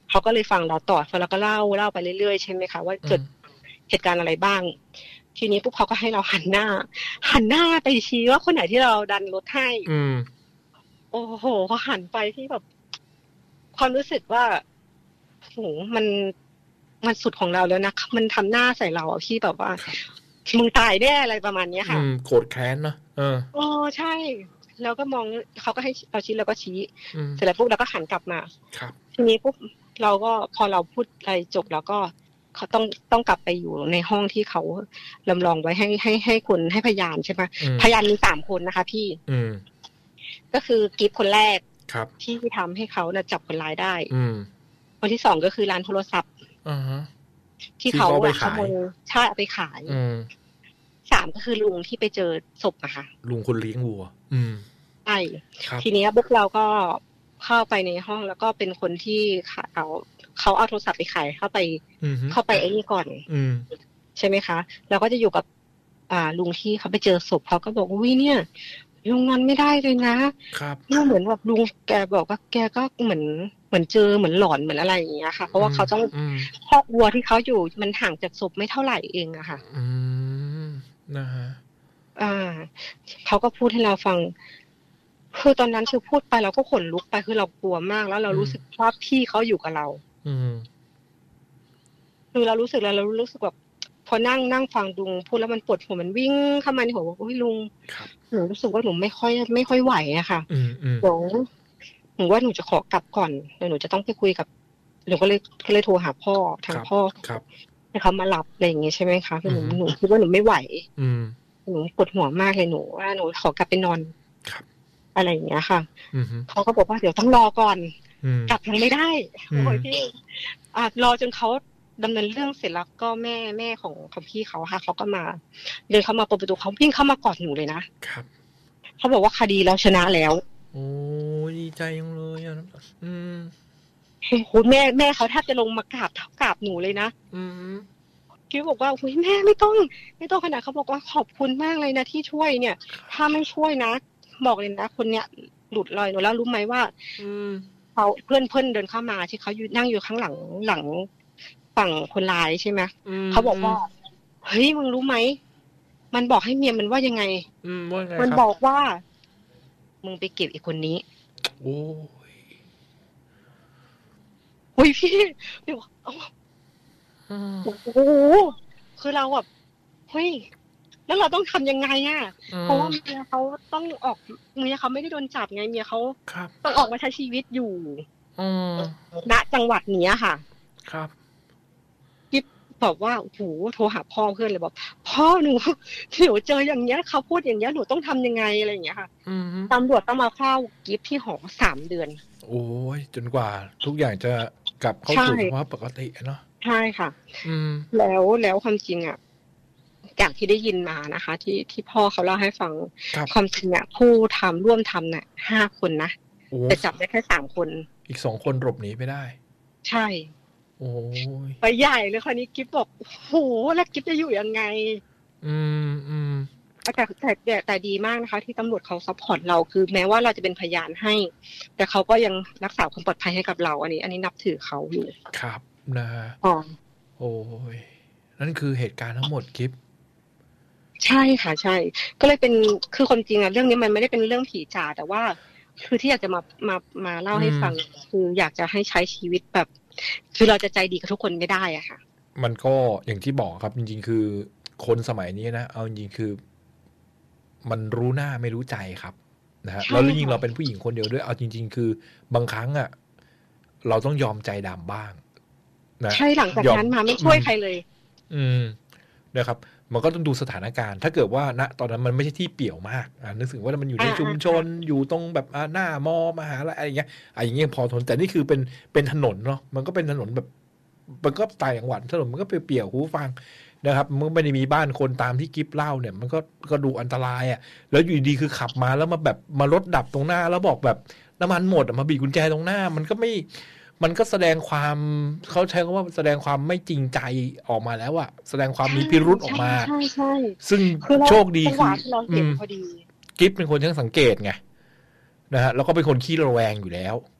เขาก็เลยฟังเราต่อแล้วเราก็เล่าเล่าไปเรื่อยๆใช่ไหมคะว่าเกิดเหตุการณ์อะไรบ้างทีนี้ปุ๊บเขาก็ให้เราหันหน้าหันหน้าไปชี้ว่าคนไหนที่เราดันรถให้อืมโอ้โหเขาหันไปที่แบบความรู้สึกว่าโหมันมันสุดของเราแล้วนะมันทำหน้าใส่เราอ่ะพี่แบบว่ามึงตายแน่อะไรประมาณนี้ค่ะอืมโกรธแค้นเนาะเออโอ้ใช่แล้วก็มองเขาก็ให้เราชี้แล้วก็ชี้เสร็จแล้วปุ๊บเราก็หันกลับมาทีนี้ปุ๊บเราก็พอเราพูดอะไรจบแล้วก็เขาต้องต้องกลับไปอยู่ในห้องที่เขาลำลองไว้ให้ให้ให้คนให้พยานใช่ไหมพยานมีสามคนนะคะพี่ก็คือกิฟต์คนแรกที่ทำให้เขาจับคนร้ายได้คนที่สองก็คือร้านโทรศัพท์ที่เขาขโมยใช่เอาไปขายสามก็คือลุงที่ไปเจอศพอะค่ะลุงคนเลี้ยงวัวอืมใช่ทีนี้พวกเราก็เข้าไปในห้องแล้วก็เป็นคนที่เขาเขาเอาโทรศัพท์ไปขายเข้าไปเข้าไปไอ้นี่ก่อนใช่ไหมคะเราก็จะอยู่กับอ่าลุงที่เขาไปเจอศพเขาก็บอกว่าวิเนี่ยลุงนอนไม่ได้เลยนะครับเนี่ยเหมือนแบบลุงแกบอกว่าแกก็เหมือนเหมือนเจอเหมือนหลอนเหมือนอะไรอย่างเงี้ยค่ะเพราะว่าเขาต้องคอกวัวที่เขาอยู่มันห่างจากศพไม่เท่าไหร่เองอะค่ะอืมนะฮะอ่าเขาก็พูดให้เราฟังคือตอนนั้นคือพูดไปเราก็ขนลุกไปคือเรากลัวมากแล้วเรารู้สึกว่าพี่เขาอยู่กับเราอืมคือเรารู้สึกแล้วเรารู้สึกแบบพอนั่งนั่งฟังลุงพูดแล้วมันปวดหัวมันวิ่งเข้ามาในหัวว่าโอ้ยลุงหนูรู้สึกว่าหนูไม่ค่อยไม่ค่อยไหวอะค่ะเดี๋ยวหนูว่าหนูจะขอกลับก่อนเดี๋ยวหนูจะต้องไปคุยกับหนูก็เลยก็เลยโทรหาพ่อทางพ่อให้เขามารับอะไรอย่างเงี้ยใช่ไหมคะคือหนูหนูคิดว่าหนูไม่ไหวหนูปวดหัวมากเลยหนูว่าหนูขอกลับไปนอนอะไรอย่างเงี้ยค่ะเขาก็บอกว่าเดี๋ยวต้องรอก่อนกลับยังไม่ได้โอ้ยพี่อ่ารอจนเขาดำเนินเรื่องเสร็จแล้วก็แม่แม่ของของพี่เขาค่ะเขาก็มาเดินเข้ามาเปิดประตูเขาวิ่งเข้ามากอดหนูเลยนะครับเขาบอกว่าคดีเราชนะแล้วโอ้ดีใจจังเลยอ่ะอืมโหแม่แม่เขาแทบจะลงมากราบกราบหนูเลยนะอืมพี่บอกว่าโอ้ยแม่ไม่ต้องไม่ต้องขนาดเขาบอกว่าขอบคุณมากเลยนะที่ช่วยเนี่ยถ้าไม่ช่วยนะบอกเลยนะคนเนี้ยหลุดลอยหนูแล้วรู้ไหมว่าเขาเพื่อนเพื่อนเดินเข้ามาที่เขาอยู่นั่งอยู่ข้างหลังหลังฝั่งคนร้ายใช่ไหมเขาบอกว่าเฮ้ยมึงรู้ไหมมันบอกให้เมียมันว่ายังไงมันบอกว่ามึงไปเก็บอีกคนนี้โอ้ยโอ้ยพี่พี่บอกโอ้โหคือเราแบบเฮ้ยแล้วเราต้องทำยังไงอ่ะเพราะว่าเมียเขาต้องออกเมียเขาไม่ได้โดนจับไงเมียเขาต้องออกมาใช้ชีวิตอยู่ณจังหวัดนี้ค่ะครับกิ๊บบอกว่าโอ้โหโทรหาพ่อเพื่อนเลยบอกพ่อหนูหนูเจออย่างเงี้ยเขาพูดอย่างเงี้ยหนูต้องทำยังไงอะไรอย่างเงี้ยค่ะตำรวจต้องมาเฝ้ากิ๊บที่หอสามเดือนโอ้ยจนกว่าทุกอย่างจะกลับเข้าสู่ภาวะปกติเนาะใช่ค่ะแล้วแล้วความจริงอ่ะอย่างที่ได้ยินมานะคะที่ที่พ่อเขาเล่าให้ฟังความจริงอ่ะผู้ทำร่วมทำเนี่ยห้าคนนะแต่จับได้แค่สามคนอีกสองคนหลบหนีไปได้ใช่โอ้ยไปใหญ่เลยคราวนี้กิ๊บบอกโหแล้วกิ๊บจะอยู่ยังไงอืมอืมแต่แต่แต่ดีมากนะคะที่ตำรวจเขาซัพพอร์ตเราคือแม้ว่าเราจะเป็นพยานให้แต่เขาก็ยังรักษาความปลอดภัยให้กับเราอันนี้อันนี้นับถือเขาอยู่ครับนะอ๋อโอ้ยนั่นคือเหตุการณ์ทั้งหมดกิ๊บใช่ค่ะใช่ก็เลยเป็นคือความจริงอะเรื่องนี้มันไม่ได้เป็นเรื่องผีจ๋าแต่ว่าคือที่อยากจะมามามาเล่าให้ฟังคืออยากจะให้ใช้ชีวิตแบบคือเราจะใจดีกับทุกคนไม่ได้อะค่ะมันก็อย่างที่บอกครับจริงๆคือคนสมัยนี้นะเอาจริงๆคือมันรู้หน้าไม่รู้ใจครับนะฮะแล้วยิ่งเราเป็นผู้หญิงคนเดียวด้วยเอาจริงๆคือบางครั้งอ่ะเราต้องยอมใจดำบ้างนะใช่หลังจากนั้นมาไม่ช่วยใครเลยอืมนะครับมันก็ต้องดูสถานการณ์ถ้าเกิดว่าณตอนนั้นมันไม่ใช่ที่เปี่ยวมากอ่านึกถึงว่ามันอยู่ในชุมชนอยู่ตรงแบบหน้ามอมหาอะไรอย่างเงี้ยอะไรอย่างเงี้ยพอทนแต่นี่คือเป็นเป็นถนนเนาะมันก็เป็นถนนแบบมันก็ต่างจังหวัดถนนมันก็เปลี่ยวๆหูฟังนะครับมันไม่ได้มีบ้านคนตามที่กิ๊บเล่าเนี่ยมันก็ก็ดูอันตรายอ่ะแล้วอยู่ดีคือขับมาแล้วมาแบบมารถดับตรงหน้าแล้วบอกแบบน้ำมันหมดมาบีบกุญแจตรงหน้ามันก็ไม่มันก็แสดงความเขาใช้คำว่าแสดงความไม่จริงใจออกมาแล้วอะแสดงความมีพิรุธออกมาใช่ใช่ซึ่งโชคดีคือกิ๊บเป็นคนช่างสังเกตไงนะฮะแล้วก็เป็นคนขี้ระแวงอยู่แล้ว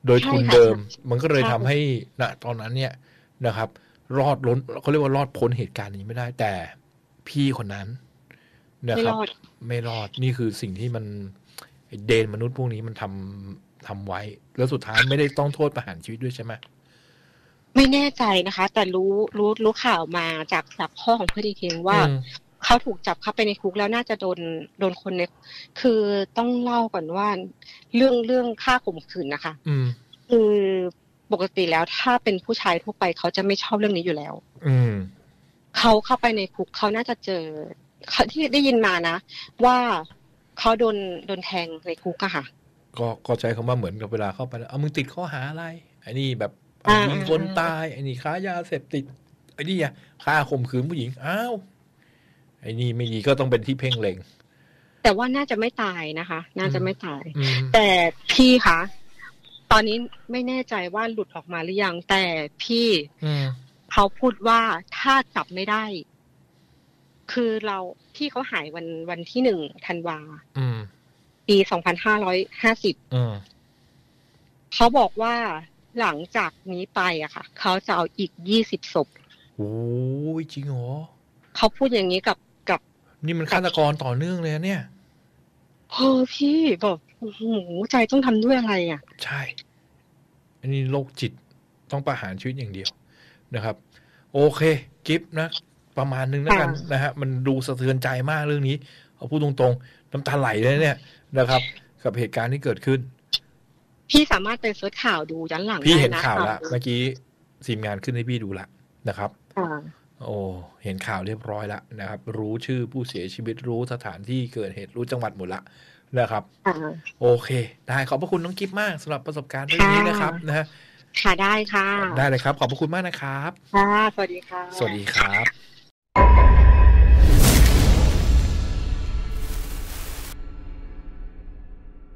โดยทุนเดิมมันก็เลยทำให้ณตอนนั้นเนี่ยนะครับรอดล้นเขาเรียกว่ารอดพ้นเหตุการณ์นี้ไม่ได้แต่พี่คนนั้นนะครับไม่รอดนี่คือสิ่งที่มันเดนมนุษย์พวกนี้มันทำทำไว้แล้วสุดท้ายไม่ได้ต้องโทษประหารชีวิตด้วยใช่ไหมไม่แน่ใจนะคะแต่รู้รู้รู้ข่าวมาจากจากพ่อของเพื่อนอีกทีว่าเขาถูกจับเข้าไปในคุกแล้วน่าจะโดนโดนคนในคือต้องเล่าก่อนว่าเรื่องเรื่องฆ่าข่มขืนนะคะคือปกติแล้วถ้าเป็นผู้ชายทั่วไปเขาจะไม่ชอบเรื่องนี้อยู่แล้วอืมเขาเข้าไปในคุกเขาน่าจะเจอที่ได้ยินมานะว่าเขาโดนโดนแทงในคุกอะค่ะก็ก็ใช้คำว่าเหมือนกับเวลาเข้าไปแล้วเอามึงติดข้อหาอะไรไอ้นี่แบบยิงคนตายไอ้นี่ค้ายาเสพติดไอ้นี่อะฆ่าข่มขืนผู้หญิงอ้าวไอ้นี่ไม่ดีก็ต้องเป็นที่เพ่งเล็งแต่ว่าน่าจะไม่ตายนะคะน่าจะไม่ตายแต่พี่คะตอนนี้ไม่แน่ใจว่าหลุดออกมาหรือยังแต่พี่เขาพูดว่าถ้าจับไม่ได้คือเราที่เขาหายวันวันที่หนึ่งธันวาปีสองพันห้าร้อยห้าสิบเขาบอกว่าหลังจากนี้ไปอะค่ะเขาจะเอาอีกยี่สิบศพโอ้ยจริงเหรอเขาพูดอย่างนี้กับกับนี่มันฆาตกรต่อเนื่องเลยเนี่ยโอ้พี่แบบโอ้โหใจต้องทำด้วยอะไรอะใช่อันนี้โรคจิตต้องประหารชีวิตอย่างเดียวนะครับโอเคกิฟต์นะประมาณนึงแล้วกันนะฮะมันดูสะเทือนใจมากเรื่องนี้เอาพูดตรงๆน้ำตาไหลเลยเนี่ยนะครับกับเหตุการณ์ที่เกิดขึ้นพี่สามารถไปเสิร์ชข่าวดูย้อนหลังได้นะพี่เห็นข่าวแล้วเมื่อกี้ทีมงานขึ้นให้พี่ดูละนะครับโอ้เห็นข่าวเรียบร้อยแล้วนะครับรู้ชื่อผู้เสียชีวิตรู้สถานที่เกิดเหตุรู้จังหวัดหมดละนะครับโอเคได้ขอบพระคุณน้องกิฟต์มากสำหรับประสบการณ์เรื่องนี้นะครับนะฮะค่ะได้ค่ะได้เลยครับขอบพระคุณมากนะครับค่ะสวัสดีค่ะสวัสดีครับ